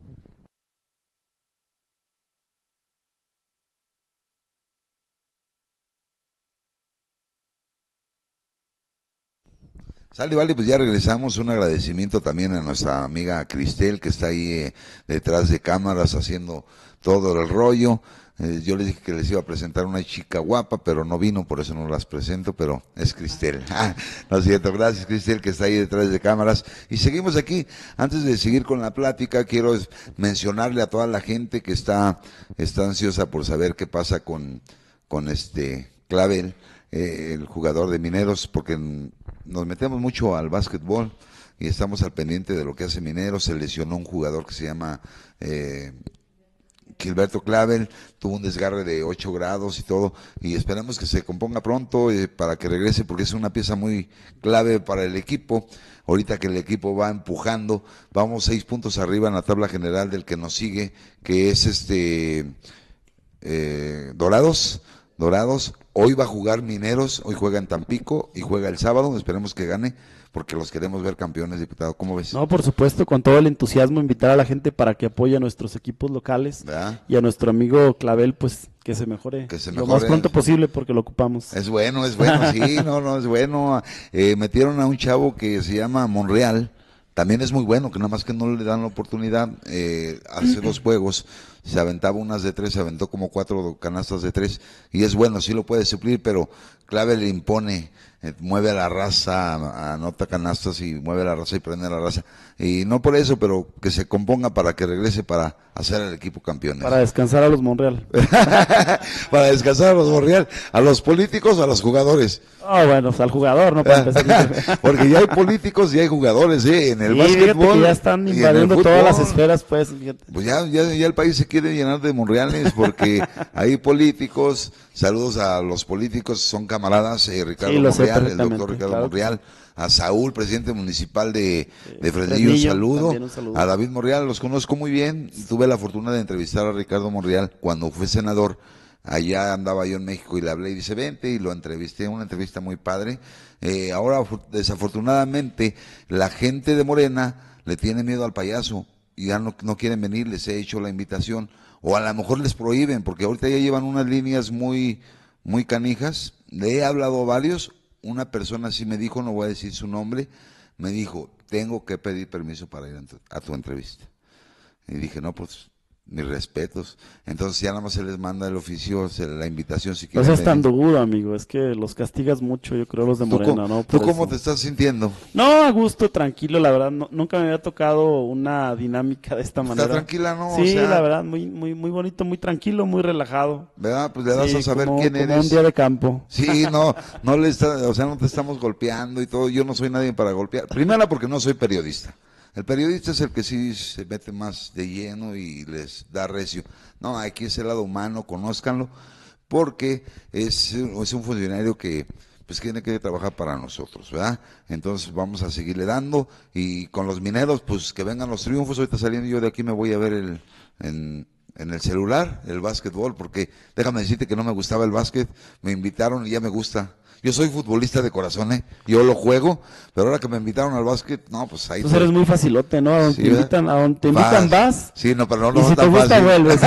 Sale, vale, pues ya regresamos. Un agradecimiento también a nuestra amiga Cristel, que está ahí eh, detrás de cámaras haciendo todo el rollo. Eh, yo les dije que les iba a presentar una chica guapa, pero no vino, por eso no las presento, pero es Cristel. Ah, no es cierto, gracias Cristel, que está ahí detrás de cámaras. Y seguimos aquí. Antes de seguir con la plática, quiero mencionarle a toda la gente que está, está ansiosa por saber qué pasa con, con este Clavel, eh, el jugador de Mineros, porque nos metemos mucho al básquetbol y estamos al pendiente de lo que hace Mineros. Se lesionó un jugador que se llama eh, Gilberto Clavel, tuvo un desgarre de ocho grados y todo, y esperamos que se componga pronto eh, para que regrese, porque es una pieza muy clave para el equipo. Ahorita que el equipo va empujando, vamos seis puntos arriba en la tabla general del que nos sigue, que es este eh, Dorados. Dorados, hoy va a jugar Mineros, hoy juega en Tampico y juega el sábado, esperemos que gane, porque los queremos ver campeones, diputado. ¿Cómo ves? No, por supuesto, con todo el entusiasmo, invitar a la gente para que apoye a nuestros equipos locales. ¿Verdad? Y a nuestro amigo Clavel, pues que se mejore, Que se lo mejore. más pronto posible, porque lo ocupamos. Es bueno, es bueno, sí, no, no, es bueno. Eh, metieron a un chavo que se llama Monreal, también es muy bueno, que nada más que no le dan la oportunidad. Eh, hace dos juegos se aventaba unas de tres, se aventó como cuatro canastas de tres, y es bueno, sí lo puede suplir, pero Clave le impone, eh, mueve a la raza, anota canastas y mueve a la raza y prende a la raza, y no por eso, pero que se componga para que regrese para hacer al equipo campeones. Para descansar a los Monreal. Para descansar a los Monreal, a los políticos, a los jugadores. Ah, oh, bueno, o sea, al jugador, ¿no? Para empezar. Porque ya hay políticos y hay jugadores, ¿eh? En el sí, básquetbol. Que ya están invadiendo todas las esferas, pues. Fíjate. Pues ya, ya, ya el país se quiere llenar de Monreales, porque hay políticos. Saludos a los políticos, son camaradas, eh, Ricardo sí, Monreal, el doctor Ricardo claro Monreal, a Saúl, presidente municipal de, de Fresnillo, Fresnillo, saludo. un saludo, a David Monreal, los conozco muy bien, tuve la fortuna de entrevistar a Ricardo Monreal cuando fue senador. Allá andaba yo en México y le hablé y dice, vente, y lo entrevisté, una entrevista muy padre. Eh, ahora, desafortunadamente, la gente de Morena le tiene miedo al payaso y ya no, no quieren venir, les he hecho la invitación, o a lo mejor les prohíben, porque ahorita ya llevan unas líneas muy, muy canijas. Le he hablado a varios, una persona sí me dijo, no voy a decir su nombre, me dijo, tengo que pedir permiso para ir a tu entrevista. Y dije, no, pues, mis respetos. Entonces ya nada más se les manda el oficio, se, la invitación si quieren. No seas tan duro, amigo, es que los castigas mucho, yo creo, los de Morena, ¿no? ¿Tú Por cómo eso. te estás sintiendo? No, a gusto, tranquilo, la verdad, no, nunca me había tocado una dinámica de esta manera. ¿Está tranquila, no? Sí, O sea, la verdad, muy, muy, muy bonito, muy tranquilo, muy relajado. ¿verdad? Pues le das Sí, a saber como, quién como eres. un día de campo. Sí, no, no le está, o sea, no te estamos golpeando y todo. Yo no soy nadie para golpear. Primero porque no soy periodista. El periodista es el que sí se mete más de lleno y les da recio. No, aquí es el lado humano, conózcanlo, porque es, es un funcionario que pues tiene que trabajar para nosotros, ¿verdad? Entonces vamos a seguirle dando, y con los Mineros, pues que vengan los triunfos. Ahorita saliendo yo de aquí me voy a ver el, en, en el celular, el básquetbol, porque déjame decirte que no me gustaba el básquet, me invitaron y ya me gusta. Yo soy futbolista de corazón, ¿eh? Yo lo juego, pero ahora que me invitaron al básquet, no, pues ahí... Tú eres muy facilote, ¿no? A donde Sí, te invitan, a donde te invitan vas. Sí, no, pero no, no y si tan te gusta, fácil. vuelves.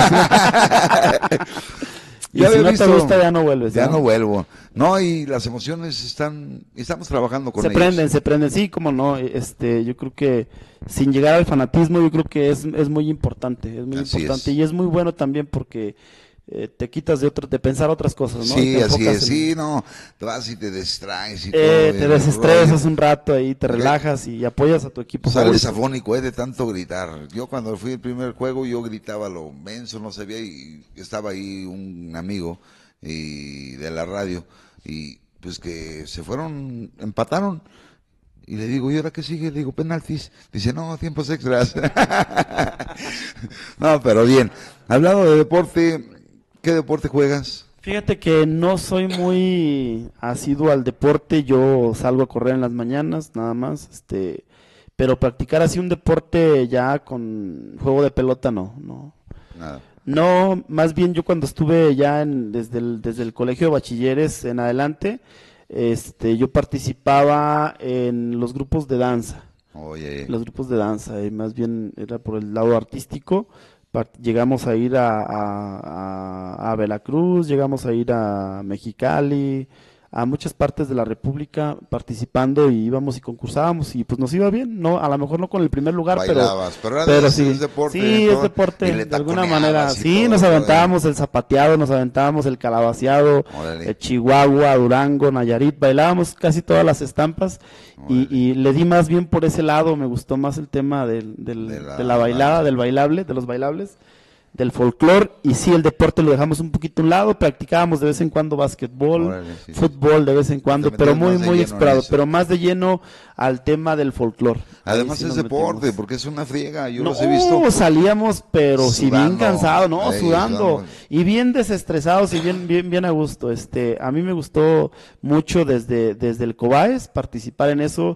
Y Ya si había no visto, te gusta, ya no vuelves. Ya no vuelvo. No, y las emociones están, estamos trabajando con se ellos. prenden, se prenden, sí, como no, este, yo creo que sin llegar al fanatismo, yo creo que es, es muy importante, es muy Así importante es. y es muy bueno también porque eh, te quitas de otro, de pensar otras cosas, ¿no? Sí, Y te así enfocas es, en- sí, no, te vas y te distraes y eh, todo. te y el desestresas rollo. un rato ahí, te Ok. relajas y apoyas a tu equipo Sales favorito. afónico, eh, de tanto gritar. Yo cuando fui el primer juego, yo gritaba lo menso, no sabía, y estaba ahí un amigo y de la radio, y pues que se fueron, empataron. Y le digo, ¿y ahora qué sigue? Le digo, penaltis. Dice, no, tiempos extras. No, pero bien. Hablando de deporte, ¿qué deporte juegas? Fíjate que no soy muy asiduo al deporte, yo salgo a correr en las mañanas, nada más, este, pero practicar así un deporte ya con juego de pelota no, no. Nada. No, más bien yo cuando estuve ya en, desde el, desde el colegio de bachilleres en adelante, este, yo participaba en los grupos de danza, Oye, los grupos de danza, y más bien era por el lado artístico. Part- llegamos a ir a, a, a- a Veracruz, llegamos a ir a Mexicali, a muchas partes de la República participando y íbamos y concursábamos y pues nos iba bien, no, a lo mejor no con el primer lugar, pero bailabas, pero, era pero de- sí, es deporte. sí, todo, es deporte, y le de alguna taconeabas manera, y sí, todo, nos eh. aventábamos el zapateado, nos aventábamos el calabaceado, Órale. eh, Chihuahua, Durango, Nayarit, bailábamos casi todas las estampas y, Órale. y le di más bien por ese lado, me gustó más el tema del, del- De la de la bailada, danza. del bailable, de los bailables, del folclore, y sí, el deporte lo dejamos un poquito a un lado, practicábamos de vez en cuando básquetbol, Órale, sí, sí. fútbol de vez en cuando, Te pero metías muy, más de muy lleno en explorado, eso. pero más de lleno al tema del folclore. Ahí Además sí es nos deporte, metimos. porque es una friega, yo No, los he visto. salíamos, pero si bien Sudando, cansados, ¿no? ahí, Sudando, sudando. y bien desestresados y bien, bien, bien a gusto. Este, a mí me gustó mucho desde, desde el Cobaes participar en eso,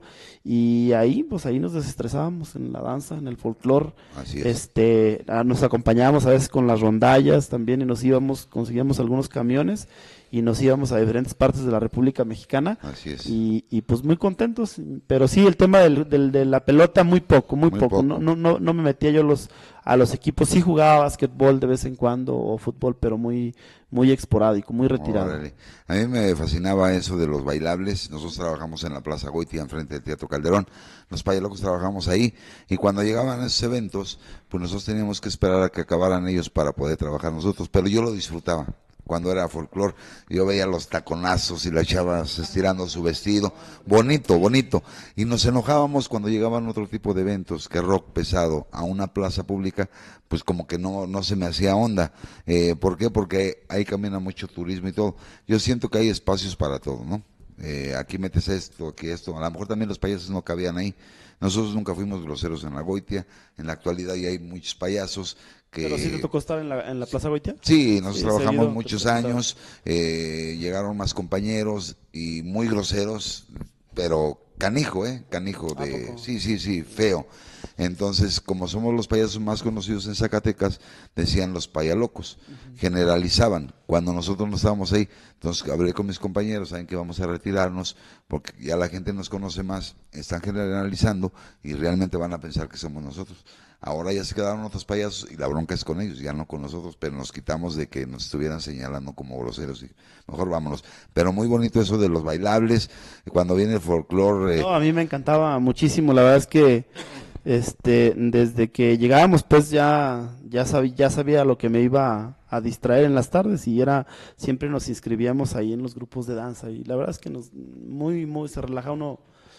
y ahí, pues ahí nos desestresábamos en la danza, en el folclore. Así es. Este, ah, nos acompañábamos a veces con las rondallas también y nos íbamos, conseguíamos algunos camiones y nos íbamos a diferentes partes de la República Mexicana. Así es. Y, y pues muy contentos, pero sí, el tema del, del- de la pelota muy poco, muy, Muy poco. poco. No, no, no, no me metía yo los, a los equipos, sí jugaba básquetbol de vez en cuando o fútbol, pero muy, muy esporádico, muy retirado. Órale. A mí me fascinaba eso de los bailables. Nosotros trabajamos en la Plaza Goitia, enfrente del Teatro Calderón. Los payalocos trabajamos ahí. Y cuando llegaban esos eventos, pues nosotros teníamos que esperar a que acabaran ellos para poder trabajar nosotros. Pero yo lo disfrutaba. Cuando era folclore, yo veía los taconazos y las chavas estirando su vestido. Bonito, bonito. Y nos enojábamos cuando llegaban otro tipo de eventos, que rock pesado a una plaza pública, pues como que no, no se me hacía onda. Eh, ¿Por qué? Porque ahí camina mucho turismo y todo. Yo siento que hay espacios para todo, ¿no? Eh, aquí metes esto, aquí esto. A lo mejor también los payasos no cabían ahí. Nosotros nunca fuimos groseros en la Goitia. En la actualidad ya hay muchos payasos que... ¿Pero sí te tocó estar en la, en la Plaza Goitia? Sí, nosotros Sí, trabajamos seguido te muchos tocó estar. años, eh, llegaron más compañeros y muy groseros, pero canijo, ¿eh? Canijo ¿A de... poco? Sí, sí, sí, feo. Entonces, como somos los payasos más conocidos en Zacatecas, decían los payalocos, generalizaban. Cuando nosotros no estábamos ahí, entonces hablé con mis compañeros, saben que vamos a retirarnos, porque ya la gente nos conoce más, están generalizando y realmente van a pensar que somos nosotros. Ahora ya se quedaron otros payasos y la bronca es con ellos, ya no con nosotros, pero nos quitamos de que nos estuvieran señalando como groseros y mejor vámonos. Pero muy bonito eso de los bailables, cuando viene el folclore. eh, No, a mí me encantaba muchísimo, la verdad es que este desde que llegábamos pues ya ya sabía, ya sabía lo que me iba a, a distraer en las tardes y era siempre nos inscribíamos ahí en los grupos de danza y la verdad es que nos muy muy se relaja uno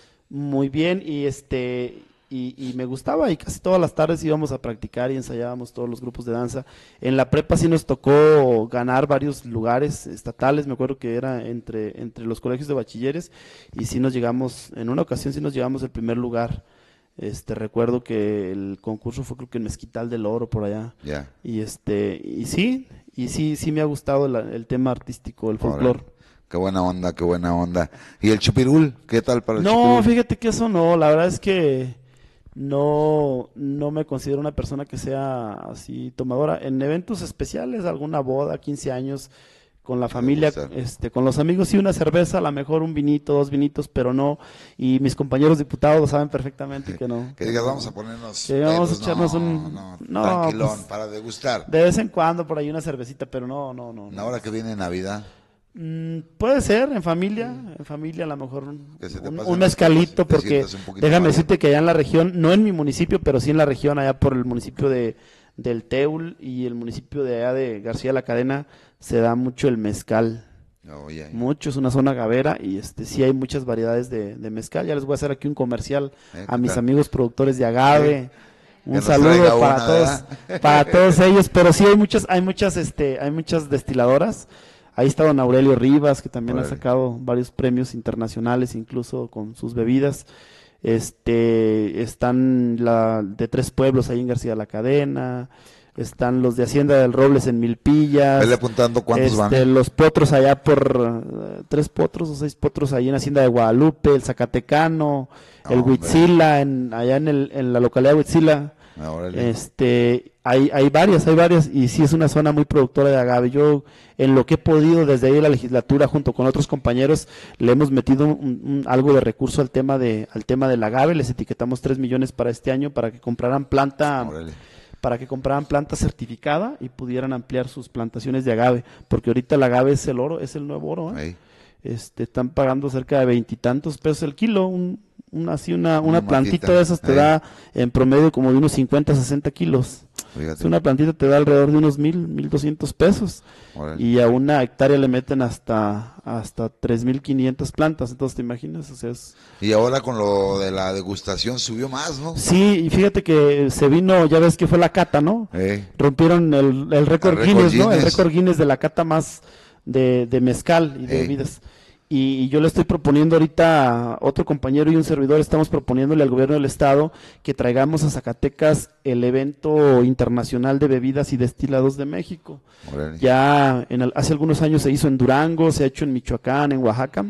muy bien y este y, y me gustaba y casi todas las tardes íbamos a practicar y ensayábamos todos los grupos de danza. En la prepa sí nos tocó ganar varios lugares estatales, me acuerdo que era entre entre los colegios de bachilleres y sí nos llegamos, en una ocasión sí nos llegamos el primer lugar. Este, recuerdo que el concurso fue creo que en Mezquital del Oro por allá. ya. Y este, y sí, y sí, sí me ha gustado la- el tema artístico, el folclore. Órale. Qué buena onda, qué buena onda. ¿Y el chupirul? ¿Qué tal para el No, chupirul? fíjate que eso no, la verdad es que no, no me considero una persona que sea así tomadora. En eventos especiales, alguna boda, quince años, con la familia, este, con los amigos, sí, una cerveza, a lo mejor un vinito, dos vinitos, pero no, y mis compañeros diputados lo saben perfectamente que no. Que digas, vamos a ponernos que vamos pedos, a echarnos no, un, no, no, tranquilón, pues, para degustar. de vez en cuando por ahí una cervecita, pero no, no, no. no. Ahora que viene Navidad. Mm, puede ser, en familia, en familia a lo mejor un, Que se te un, pasen un las mezcalito, copas y te porque sientas un poquito déjame mal. decirte que allá en la región, no en mi municipio, pero sí en la región, allá por el municipio de del Teul y el municipio de allá de García de la Cadena, se da mucho el mezcal. Oh, yeah, yeah. Mucho, es una zona agavera y este sí hay muchas variedades de, de mezcal. Ya les voy a hacer aquí un comercial Eh, a mis claro. amigos productores de agave. Que Un nos traiga saludo para una, todos, ¿verdad? para todos ellos, pero sí hay muchas, hay muchas, este, hay muchas destiladoras. Ahí está don Aurelio Rivas, que también Órale. ha sacado varios premios internacionales, incluso con sus bebidas. Este, están la de Tres Pueblos ahí en García de la Cadena. Están los de Hacienda del Robles en Milpillas. Vele apuntando cuántos Este, van. los potros allá por eh, tres potros o seis potros ahí en Hacienda de Guadalupe, el Zacatecano, No, el hombre. Huitzila, en, allá en, el, en la localidad de Huitzila. Ah, órale. Este, hay, hay varias, hay varias, y sí es una zona muy productora de agave. Yo, en lo que he podido desde ahí en la legislatura, junto con otros compañeros, le hemos metido un- un- algo de recurso al tema de, al tema del agave. Les etiquetamos tres millones para este año para que compraran planta, Órale. para que compraran planta certificada y pudieran ampliar sus plantaciones de agave, porque ahorita el agave es el oro, es el nuevo oro, ¿eh? Ahí. Este, están pagando cerca de veintitantos pesos el kilo, un, una, así una, una Una plantita matita, de esas te eh. da en promedio como de unos cincuenta, sesenta kilos. Fíjate. Es una plantita te da alrededor de unos mil, mil doscientos pesos. Órale. Y a una hectárea le meten hasta, hasta tres mil quinientas plantas, entonces te imaginas, o sea, es... Y ahora con lo de la degustación subió más, ¿no? Sí, y fíjate que se vino, ya ves que fue la cata, ¿no? Eh, Rompieron el, el récord El récord Guinness, ¿no? El Guinness. récord Guinness de la cata más de, de mezcal y de Ey. bebidas. Y, y yo le estoy proponiendo ahorita a otro compañero y un servidor, estamos proponiéndole al gobierno del estado que traigamos a Zacatecas el evento internacional de bebidas y destilados de México. órale. Ya en el- hace algunos años se hizo en Durango, se ha hecho en Michoacán, en Oaxaca.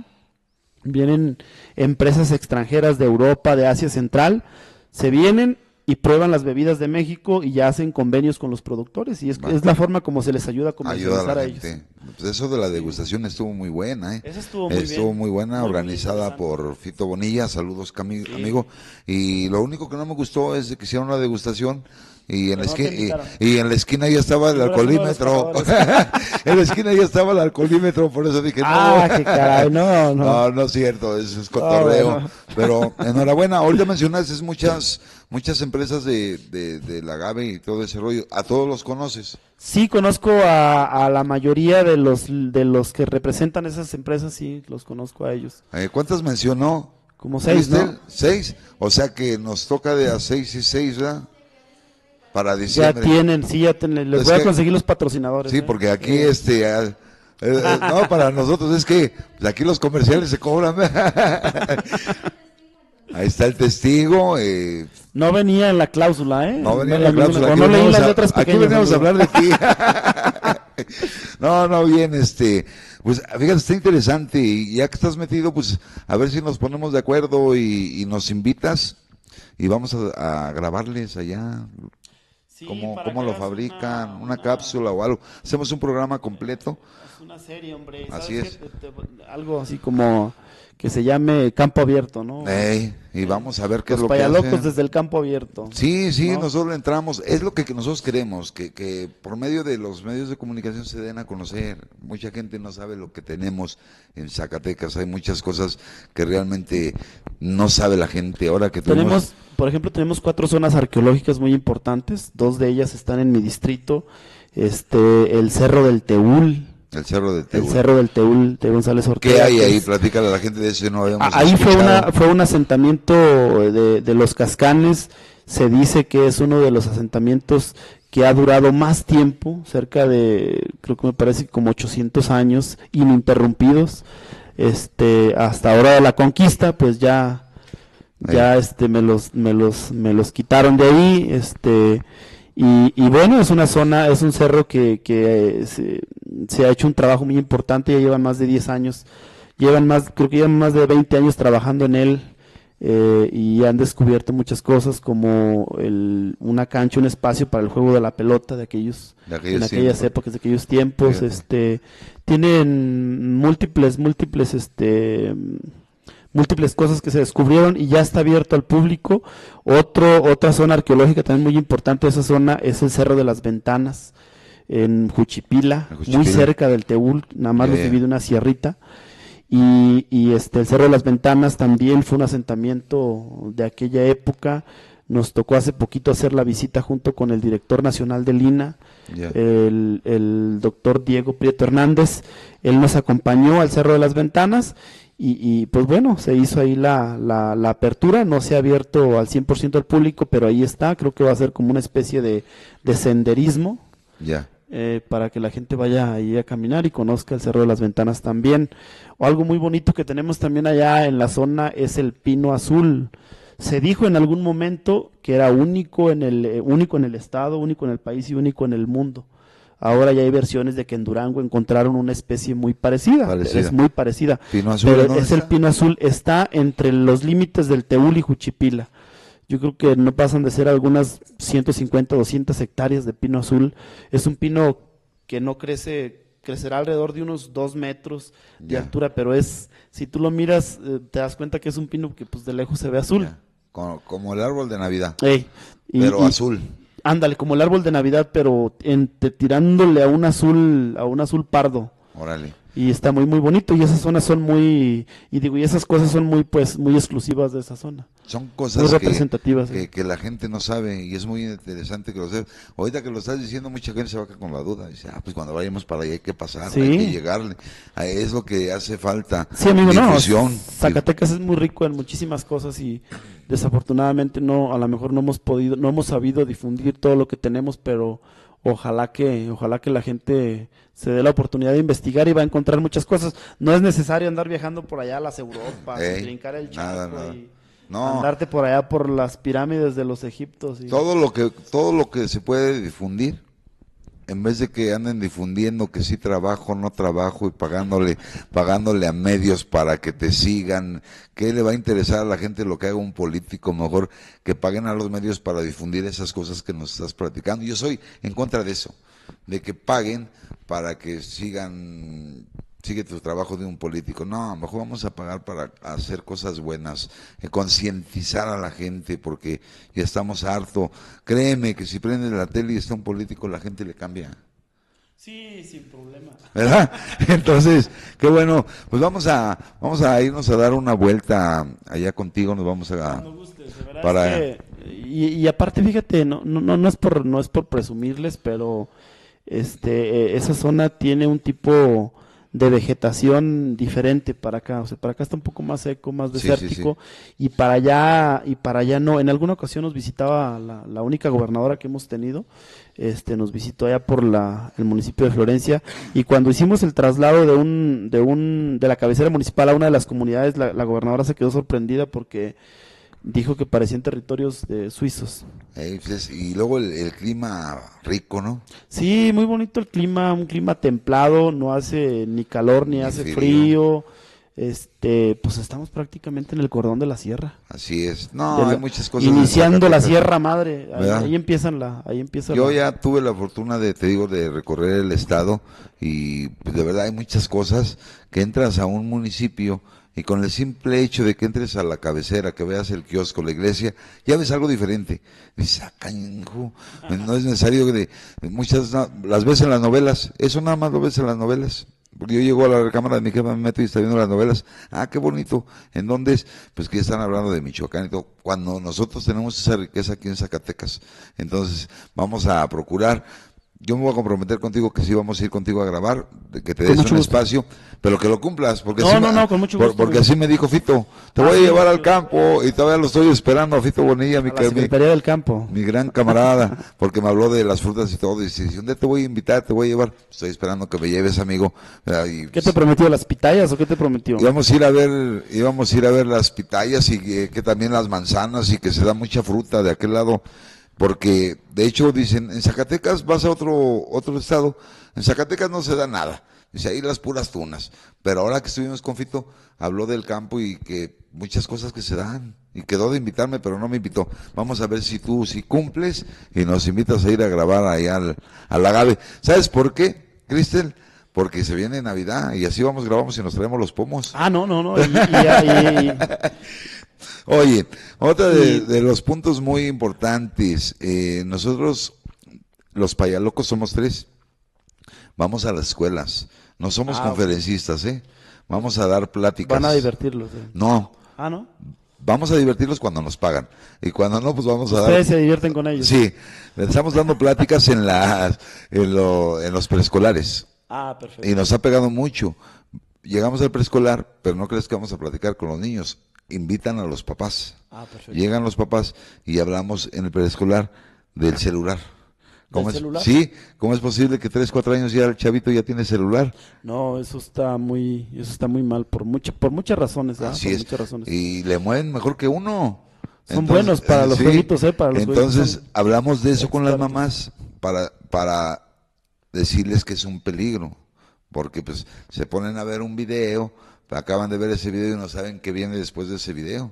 Vienen empresas extranjeras de Europa, de Asia Central, se vienen y prueban las bebidas de México y ya hacen convenios con los productores y es, Va. es la forma como se les ayuda a Ayuda a comercializar la a ellos. gente. Pues eso de la degustación estuvo muy buena, ¿eh? Eso estuvo muy Estuvo bien. muy buena, Muy, muy organizada interesante. por Fito Bonilla, saludos cami- Sí. amigo. Y lo único que no me gustó es de que hicieron la degustación y en, la Pero no te esquina, y, invitaron. y en la esquina ya estaba el Tú eras uno de los alcoholímetro. pagadores. En la esquina ya estaba el alcoholímetro, por eso dije, no. Ah, qué caray, no, no. No, no es cierto, eso es cotorreo. bueno. Pero enhorabuena, ahorita mencionaste es muchas muchas empresas de, de, del agave y todo ese rollo. ¿A todos los conoces? Sí, conozco a, a la mayoría de los de los que representan esas empresas, sí, los conozco a ellos. Eh, ¿Cuántas mencionó? Como seis, ¿Viste? ¿no? Seis. O sea que nos toca de a seis y seis, ¿verdad? Para Ya diciembre. tienen, sí, ya tienen, les Es voy a que- conseguir los patrocinadores. Sí, ¿eh? porque aquí Eh, este... ah, eh, eh, no, para nosotros es que pues, aquí los comerciales se cobran. Ahí está el testigo. Eh, No venía en la cláusula, ¿eh? no venía No la ninguna- cláusula. o Aquí no leí veníamos las a- letras aquí pequeñas, veníamos a amigo. hablar de ti. No, no, bien, este, pues fíjate, está interesante y ya que estás metido, pues a ver si nos ponemos de acuerdo y, y nos invitas y vamos a, a grabarles allá Sí, cómo, para cómo que lo hagas fabrican, una, una- cápsula o algo. Hacemos un programa completo. Es una serie, hombre. Así ¿sabes es. qué? Te- te- algo así como que se llame Campo Abierto, ¿no? Ey, y vamos a ver qué Los es lo que payalocos hacen. desde el Campo Abierto. Sí, sí, ¿no? nosotros le entramos, es lo que, que nosotros queremos, que, que por medio de los medios de comunicación se den a conocer. Mucha gente no sabe lo que tenemos en Zacatecas, hay muchas cosas que realmente no sabe la gente. Ahora que tuvimos, Tenemos, por ejemplo, tenemos cuatro zonas arqueológicas muy importantes. Dos de ellas están en mi distrito. Este, el Cerro del Teúl, el Cerro de el Teúl. Cerro del Teúl de González Ortega. ¿Qué hay que ahí? es- Platícale a la gente de eso, no habíamos Ah, Ahí fue escuchado. una fue un asentamiento de, de los Cascanes. Se dice que es uno de los asentamientos que ha durado más tiempo, cerca de, creo que me parece como ochocientos años ininterrumpidos. Este, hasta ahora de la conquista, pues ya ya este me los me los me los quitaron de ahí, este y, y bueno, es una zona, es un cerro que, que eh, se, se ha hecho un trabajo muy importante, ya llevan más de diez años, llevan más, creo que llevan más de veinte años trabajando en él, eh, y han descubierto muchas cosas como el, una cancha, un espacio para el juego de la pelota de aquellos, De aquellos en aquellas tiempos. épocas, de aquellos tiempos. Fíjate. Este, tienen múltiples, múltiples, este, múltiples cosas que se descubrieron y ya está abierto al público. Otro, otra zona arqueológica también muy importante de esa zona es el Cerro de las Ventanas en Juchipila, En Juchipila. muy cerca del Teúl, nada más Ya, los ya. divide una sierrita. Y, y este el Cerro de las Ventanas también fue un asentamiento de aquella época. Nos tocó hace poquito hacer la visita junto con el director nacional del I N A, Ya. el, el doctor Diego Prieto Hernández. Él nos acompañó al Cerro de las Ventanas y, y pues bueno, se hizo ahí la, la, la apertura. No se ha abierto al cien por ciento al público, pero ahí está. Creo que va a ser como una especie de, de senderismo. Ya. Eh, para que la gente vaya ahí a caminar y conozca el Cerro de las Ventanas también. O algo muy bonito que tenemos también allá en la zona es el pino azul. Se dijo en algún momento que era único en el eh, único en el estado, único en el país y único en el mundo. Ahora ya hay versiones de que en Durango encontraron una especie muy parecida, Parecida. es muy parecida. Pino azul, Pero ¿dónde es el está? pino azul, está entre los límites del Teúl y Juchipila. Yo creo que no pasan de ser algunas ciento cincuenta, doscientas hectáreas de pino azul. Es un pino que no crece, crecerá alrededor de unos dos metros de Ya. altura, pero es, si tú lo miras, eh, te das cuenta que es un pino que pues de lejos se ve azul. Ya. Como, como el árbol de Navidad, Ey, y- pero y- azul. Ándale, como el árbol de Navidad, pero entre, tirándole a un azul, a un azul pardo. Órale. Y está muy muy bonito y esas zonas son muy, y digo, y esas cosas son muy pues muy exclusivas de esa zona. Son Muy cosas que, representativas. que, ¿eh? que la gente no sabe y es muy interesante que lo sepa. Ahorita que lo estás diciendo, mucha gente se va a quedar con la duda. Dice, ah, pues cuando vayamos para allá hay que pasar, Sí. hay que llegarle. Ah, Es lo que hace falta. Sí, amigo, no, difusión. Zacatecas es muy rico en muchísimas cosas y desafortunadamente no, a lo mejor no hemos podido, no hemos sabido difundir todo lo que tenemos, pero ojalá que, ojalá que la gente se dé la oportunidad de investigar y va a encontrar muchas cosas. No es necesario andar viajando por allá a las Europas, Ey, brincar el nada, charco nada. y No. andarte por allá por las pirámides de los egiptos. Y... Todo lo que todo lo que se puede difundir, en vez de que anden difundiendo que sí trabajo, no trabajo y pagándole pagándole a medios para que te sigan, ¿qué le va a interesar a la gente lo que haga un político? Mejor que paguen a los medios para difundir esas cosas que nos estás platicando. Yo soy en contra de eso, de que paguen para que sigan sigue tu trabajo de un político. No, mejor vamos a pagar para hacer cosas buenas, eh, concientizar a la gente, porque ya estamos harto. Créeme que si prende la tele y está un político, la gente le cambia. Sí, sin problema. ¿Verdad? Entonces, qué bueno. Pues vamos a vamos a irnos a dar una vuelta allá contigo, nos vamos a... Cuando gustes, de verdad para- es que- y, y aparte, fíjate, no, no, no, no es por, no es por presumirles, pero este, eh, esa zona tiene un tipo de vegetación diferente para acá, o sea, para acá está un poco más seco, más Sí, sí, desértico, y para allá, y para allá no. En alguna ocasión nos visitaba la, la única gobernadora que hemos tenido, este, nos visitó allá por la, el municipio de Florencia, y cuando hicimos el traslado de un, de un, de la cabecera municipal a una de las comunidades, la, la gobernadora se quedó sorprendida porque dijo que parecían territorios eh, suizos. eh, pues, y luego el, el clima rico, ¿no? Sí, muy bonito el clima, un clima templado, no hace ni calor ni, Ni hace frío. frío. Este, pues estamos prácticamente en el cordón de la sierra. Así es. No, De la- hay muchas cosas. en Iniciando la Zacatecas. Sierra Madre, ahí, ¿Verdad? ahí empiezan la, ahí empieza Yo la- ya tuve la fortuna de, te digo, de recorrer el estado y pues, de verdad hay muchas cosas que entras a un municipio y con el simple hecho de que entres a la cabecera, que veas el kiosco, la iglesia, ya ves algo diferente. Dices, ah, canijo, no es necesario que de, de muchas, na- las ves en las novelas, eso nada más lo ves en las novelas. Porque yo llego a la recámara de mi jefa, me meto y está viendo las novelas. Ah, qué bonito. ¿En dónde es? Pues que ya están hablando de Michoacán y todo. Cuando nosotros tenemos esa riqueza aquí en Zacatecas. Entonces, vamos a procurar. Yo me voy a comprometer contigo que sí vamos a ir contigo a grabar, de que te Con des mucho un gusto. espacio, pero que lo cumplas. Porque No, así no, me- no, con mucho por- gusto, Porque amigo. así me dijo Fito, te Ah, voy a sí, llevar al sí. campo y todavía lo estoy esperando a Fito Bonilla, mi, a la que- mi- Secretaría del Campo. mi gran camarada, porque me habló de las frutas y todo. Y dice, ¿dónde te voy a invitar? Te voy a llevar. Estoy esperando que me lleves, amigo. ¿Verdad? Y, ¿Qué te prometió, las pitayas o qué te prometió? íbamos a ir a ver, íbamos a ir a ver las pitayas y que, que también las manzanas y que se da mucha fruta de aquel lado, porque de hecho dicen, en Zacatecas vas a otro, otro estado, en Zacatecas no se da nada. Dice, ahí las puras tunas. Pero ahora que estuvimos con Fito, habló del campo y que muchas cosas que se dan. Y quedó de invitarme, pero no me invitó. Vamos a ver si tú si cumples y nos invitas a ir a grabar allá al, al agave. ¿Sabes por qué, Cristel? Porque se viene Navidad y así vamos, grabamos y nos traemos los pomos. Ah, no, no, no. Y, y, y, y... Oye, otro de, de los puntos muy importantes. Eh, nosotros, los payalocos, somos tres. Vamos a las escuelas. No somos Ah, conferencistas, ¿eh? Vamos a dar pláticas. Van a divertirlos. ¿Eh? No. Ah, ¿no? Vamos a divertirlos cuando nos pagan. Y cuando no, pues vamos a dar... Ustedes se divierten con ellos. Sí, estamos dando pláticas en, las, en, lo, en los preescolares. Ah, perfecto. Y nos ha pegado mucho. Llegamos al preescolar, pero no crees que vamos a platicar con los niños. Invitan a los papás. Ah, perfecto. Llegan los papás y hablamos en el preescolar del celular. ¿Cómo ¿Del es? celular? Sí, ¿cómo es posible que tres, cuatro años ya el chavito ya tiene celular? No, eso está muy, eso está muy mal por mucha, por muchas razones, ¿verdad? Así por es. muchas razones. Y le mueven mejor que uno. Son buenos para los jueguitos, ¿eh? Para los Entonces, jueguitos son hablamos de eso con las expertos. mamás para, para decirles que es un peligro. Porque pues se ponen a ver un video, acaban de ver ese video y no saben qué viene después de ese video.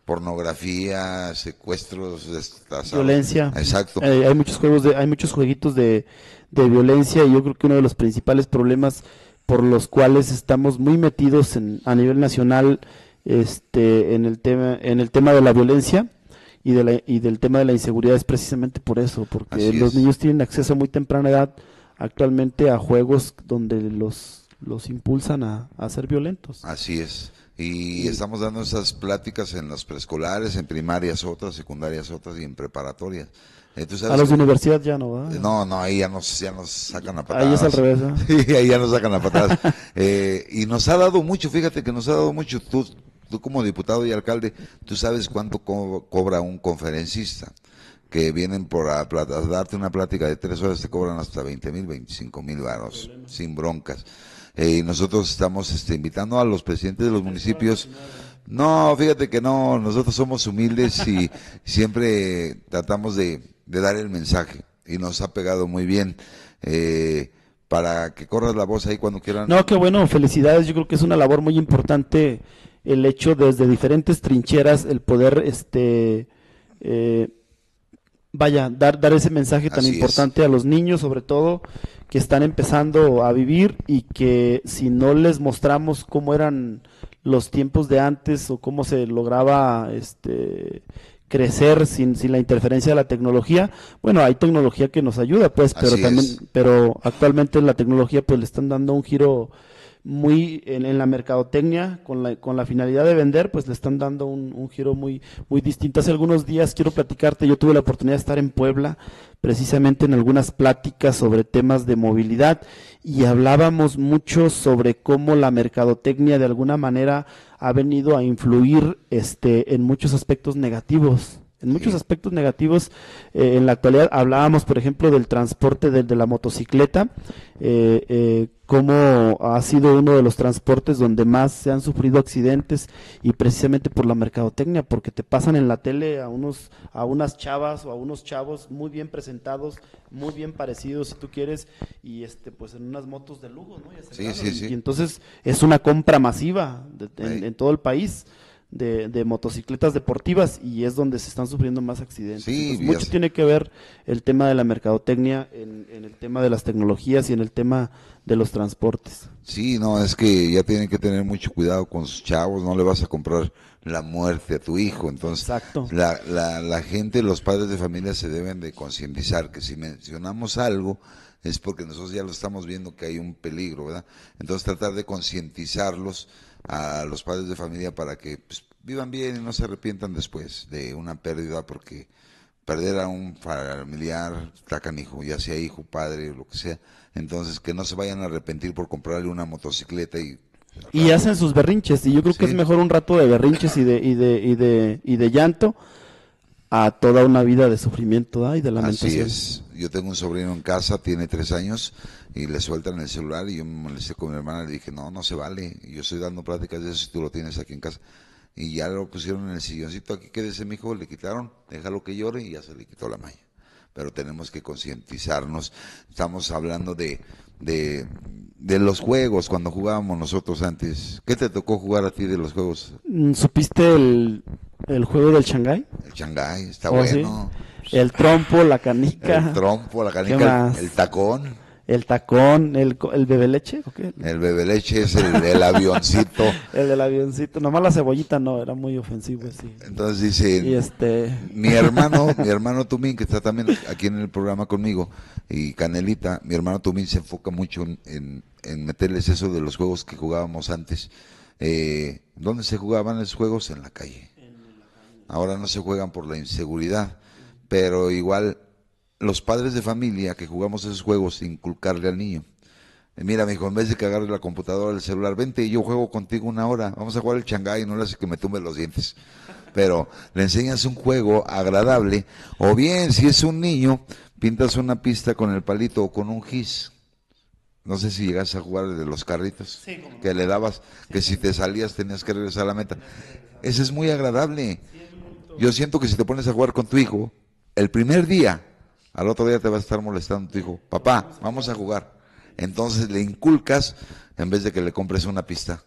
Pornografía, secuestros, destazados. Violencia. Exacto. Eh, hay muchos juegos de, hay muchos jueguitos de, de violencia y yo creo que uno de los principales problemas por los cuales estamos muy metidos en, a nivel nacional, este, en el tema, en el tema de la violencia y de la, y del tema de la inseguridad es precisamente por eso, porque Así los es. niños tienen acceso a muy temprana edad actualmente a juegos donde los, los impulsan a, a ser violentos. Así es. Y estamos dando esas pláticas en los preescolares, en primarias otras, secundarias otras y en preparatorias. Eh, ¿tú sabes A los que- de universidad ya no, ¿verdad? No, no, ahí ya nos, ya nos sacan a patadas. Ahí es al revés, ¿no? Sí, ahí ya nos sacan a patadas. Eh, y nos ha dado mucho, fíjate que nos ha dado mucho. Tú, tú como diputado y alcalde, tú sabes cuánto co- cobra un conferencista. Que vienen por a, plat- a darte una plática de tres horas, te cobran hasta veinte mil, veinticinco mil varos, sin broncas. Eh, y nosotros estamos este, invitando a los presidentes de los municipios. No, fíjate que no, nosotros somos humildes y siempre tratamos de, de dar el mensaje y nos ha pegado muy bien. Eh, para que corras la voz ahí cuando quieran. No, qué bueno, felicidades. Yo creo que es una labor muy importante el hecho desde diferentes trincheras el poder, este, eh, vaya, dar dar ese mensaje tan Así es. importante a los niños, sobre todo que están empezando a vivir y que si no les mostramos cómo eran los tiempos de antes o cómo se lograba, este, crecer sin, sin la interferencia de la tecnología. Bueno, hay tecnología que nos ayuda, pues, pero Así también, es. pero actualmente la tecnología, pues, le están dando un giro muy en, en la mercadotecnia, con la, con la finalidad de vender, pues le están dando un, un giro muy, muy distinto. Hace algunos días quiero platicarte, yo tuve la oportunidad de estar en Puebla, precisamente en algunas pláticas sobre temas de movilidad, y hablábamos mucho sobre cómo la mercadotecnia de alguna manera ha venido a influir este en muchos aspectos negativos. En muchos Sí. aspectos negativos, eh, en la actualidad hablábamos, por ejemplo, del transporte de, de la motocicleta, eh, eh, cómo ha sido uno de los transportes donde más se han sufrido accidentes y precisamente por la mercadotecnia, porque te pasan en la tele a unos, a unas chavas o a unos chavos muy bien presentados, muy bien parecidos, si tú quieres, y este, pues en unas motos de lujo, ¿no? Y Sí, acercando, sí, y- sí. y entonces es una compra masiva de- en, Ahí. en todo el país. De, de motocicletas deportivas y es donde se están sufriendo más accidentes. Sí, Entonces, ya mucho sé. tiene que ver el tema de la mercadotecnia en, en el tema de las tecnologías y en el tema de los transportes. Sí, no, es que ya tienen que tener mucho cuidado con sus chavos, no le vas a comprar la muerte a tu hijo, entonces Exacto. la, la, la gente, los padres de familia se deben de concientizar que si mencionamos algo es porque nosotros ya lo estamos viendo que hay un peligro, ¿verdad? Entonces tratar de concientizarlos a los padres de familia para que pues, vivan bien y no se arrepientan después de una pérdida, porque perder a un familiar está canijo, ya sea hijo, padre, lo que sea. Entonces que no se vayan a arrepentir por comprarle una motocicleta y Y hacen sus berrinches, y yo creo que Sí. es mejor un rato de berrinches y de, y de, y de, y de llanto a toda una vida de sufrimiento, ¿verdad? Y de lamentación. Así es. Yo tengo un sobrino en casa, tiene tres años, y le sueltan el celular, y yo me molesté con mi hermana, le dije, no, no se vale, y yo estoy dando pláticas de eso si tú lo tienes aquí en casa. Y ya lo pusieron en el silloncito, aquí quédese, mijo, le quitaron, déjalo que llore, y ya se le quitó la maña. pero tenemos que concientizarnos. Estamos hablando de, de, de los juegos, cuando jugábamos nosotros antes. ¿Qué te tocó jugar a ti de los juegos? ¿Supiste el, el juego del Shanghái? El Shanghái, está ¿Oh, bueno. sí? El trompo, la canica. El trompo, la canica, el, el tacón. El tacón, el, el bebe leche, ¿o qué? El bebe leche es el, el avioncito. El del avioncito, nomás la cebollita no, era muy ofensivo, sí. Entonces dice, y este... mi hermano, mi hermano Tumín, que está también aquí en el programa conmigo, y Canelita, mi hermano Tumín se enfoca mucho en, en, en meterles eso de los juegos que jugábamos antes. Eh, ¿Dónde se jugaban esos juegos? En la calle. Ahora no se juegan por la inseguridad, pero igual los padres de familia que jugamos esos juegos, inculcarle al niño. Mira, mijo, en vez de que agarre la computadora, el celular, vente y yo juego contigo una hora, vamos a jugar el Shanghái, no le hace que me tumbe los dientes. Pero le enseñas un juego agradable, o bien, si es un niño, pintas una pista con el palito o con un gis. No sé si llegas a jugar de los carritos, sí, que le dabas, que si te salías tenías que regresar a la meta. Ese es muy agradable. Yo siento que si te pones a jugar con tu hijo, el primer día, al otro día te va a estar molestando tu hijo, papá, vamos a jugar. Entonces le inculcas en vez de que le compres una pista.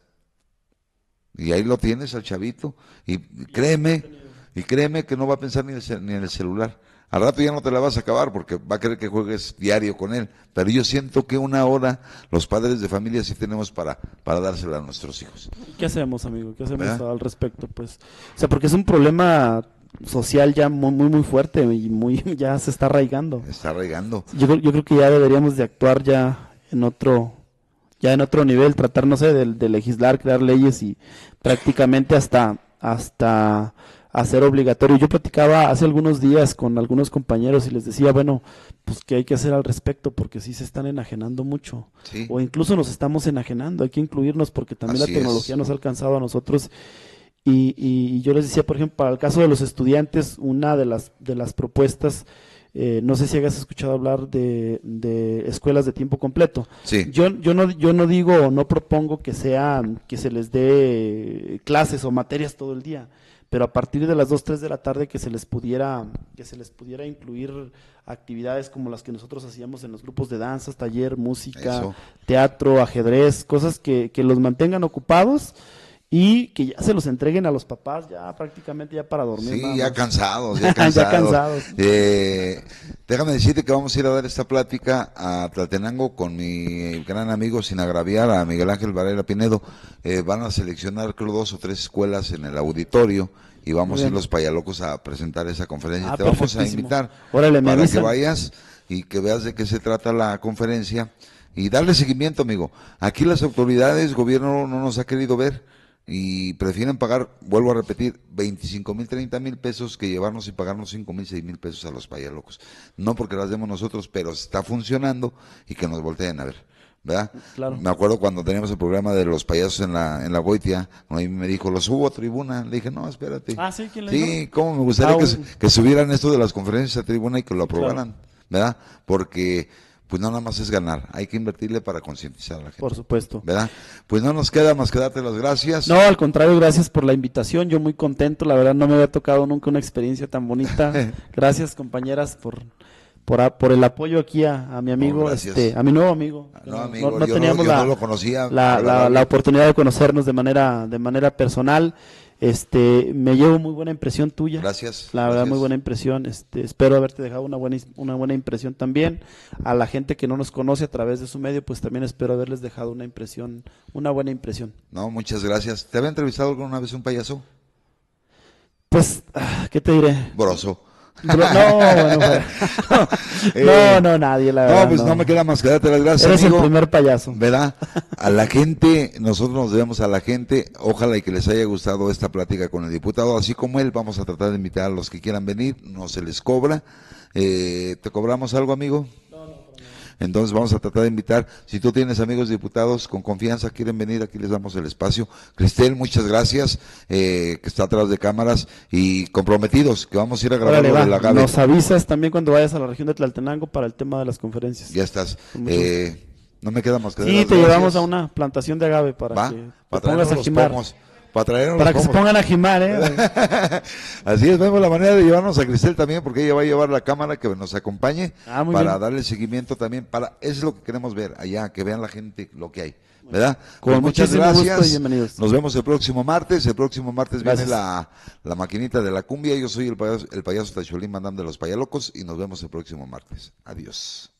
Y ahí lo tienes al chavito. Y créeme, y créeme que no va a pensar ni, el, ni en el celular. Al rato ya no te la vas a acabar porque va a querer que juegues diario con él. Pero yo siento que una hora los padres de familia sí tenemos para, para dársela a nuestros hijos. ¿Qué hacemos, amigo? ¿Qué hacemos ¿verdad? Al respecto? Pues, o sea, porque es un problema social ya muy muy muy fuerte y muy ya se está arraigando. Está arraigando. Yo, yo creo que ya deberíamos de actuar ya en otro ya en otro nivel, tratar, no sé, de, de legislar, crear leyes y prácticamente hasta hasta hacer obligatorio. Yo platicaba hace algunos días con algunos compañeros y les decía, bueno, pues qué hay que hacer al respecto porque sí se están enajenando mucho. Sí. O incluso nos estamos enajenando, hay que incluirnos porque también Así la tecnología es. nos ha alcanzado a nosotros. Y, y, y yo les decía, por ejemplo, para el caso de los estudiantes, una de las de las propuestas, eh, no sé si hayas escuchado hablar de, de escuelas de tiempo completo. Sí. Yo yo no yo no digo o no propongo que sea que se les dé clases o materias todo el día, pero a partir de las dos, tres de la tarde que se les pudiera que se les pudiera incluir actividades como las que nosotros hacíamos en los grupos de danzas, taller, música, Eso. teatro, ajedrez, cosas que, que los mantengan ocupados. Y que ya se los entreguen a los papás ya prácticamente ya para dormir. Sí, nada ya más. cansados, ya Ya cansados. cansados. Eh, déjame decirte que vamos a ir a dar esta plática a Tlaltenango con mi gran amigo, sin agraviar, a Miguel Ángel Varela Pinedo. Eh, van a seleccionar, creo, dos o tres escuelas en el auditorio y vamos a ir los payalocos a presentar esa conferencia. Ah, Te vamos a perfectísimo. invitar Órale, me para que avisan. vayas y que veas de qué se trata la conferencia y darle seguimiento, amigo. Aquí las autoridades, gobierno no nos ha querido ver. Y prefieren pagar, vuelvo a repetir, veinticinco mil, treinta mil pesos que llevarnos y pagarnos cinco mil, seis mil pesos a los payalocos. No porque las demos nosotros, pero está funcionando y que nos volteen a ver, ¿verdad? Claro. Me acuerdo cuando teníamos el programa de los payasos en la en la Goitia, a mí me dijo, ¿lo subo a tribuna? Le dije, no, espérate. Ah, ¿sí? ¿Quién le Sí, dijo? cómo me gustaría Ah, que, un- que subieran esto de las conferencias a tribuna y que lo Claro. aprobaran, ¿verdad? Porque pues no nada más es ganar, hay que invertirle para concientizar a la gente. Por supuesto. ¿Verdad? Pues no nos queda más que darte las gracias. No, al contrario, gracias por la invitación. Yo muy contento, la verdad no me había tocado nunca una experiencia tan bonita. Gracias, compañeras, por por, a- por el apoyo aquí a, a mi amigo, No, gracias. este, a mi nuevo amigo. No, amigo, yo no- teníamos yo la, no lo conocía, la, la, agradable. la oportunidad de conocernos de manera de manera personal. Este, me llevo muy buena impresión tuya. Gracias. La verdad, gracias. muy buena impresión. Este, espero haberte dejado una buena, una buena impresión también. A la gente que no nos conoce a través de su medio, pues también espero haberles dejado una impresión, una buena impresión. No, muchas gracias. ¿Te había entrevistado alguna vez un payaso? Pues, ah, ¿qué te diré? Broso. Bro- no, bueno, bueno. Eh, no, no, nadie, la No, verdad. pues no. me queda más que darte las gracias, Eres amigo. el primer payaso. ¿Verdad? A la gente, nosotros nos debemos a la gente, ojalá y que les haya gustado esta plática con el diputado, así como él, vamos a tratar de invitar a los que quieran venir, no se les cobra. Eh, ¿Te cobramos algo, amigo? Entonces vamos a tratar de invitar, si tú tienes amigos diputados con confianza, quieren venir, aquí les damos el espacio. Cristel, muchas gracias, eh, que está atrás de cámaras, y comprometidos, que vamos a ir a grabar Órale, lo va. de la Gabe. Nos avisas también cuando vayas a la región de Tlaltenango para el tema de las conferencias. Ya estás. Con mucho Eh, no me queda más que dar Sí, las te gracias. llevamos a una plantación de agave para ¿Va? que te Para pongas traernos a los quimar. pomos. para traernos Para los que se pomos. pongan a gimar, ¿eh? Así es, vemos la manera de llevarnos a Cristel también, porque ella va a llevar la cámara que nos acompañe Ah, muy para bien. darle seguimiento también. Para Eso es lo que queremos ver allá, que vean la gente lo que hay, ¿verdad? Con Pues muchas muchísimo gusto gracias. y bienvenidos. Nos vemos el próximo martes. El próximo martes Gracias. viene la, la maquinita de la cumbia. Yo soy el payaso, el payaso Tacholín mandando los payalocos y nos vemos el próximo martes. Adiós.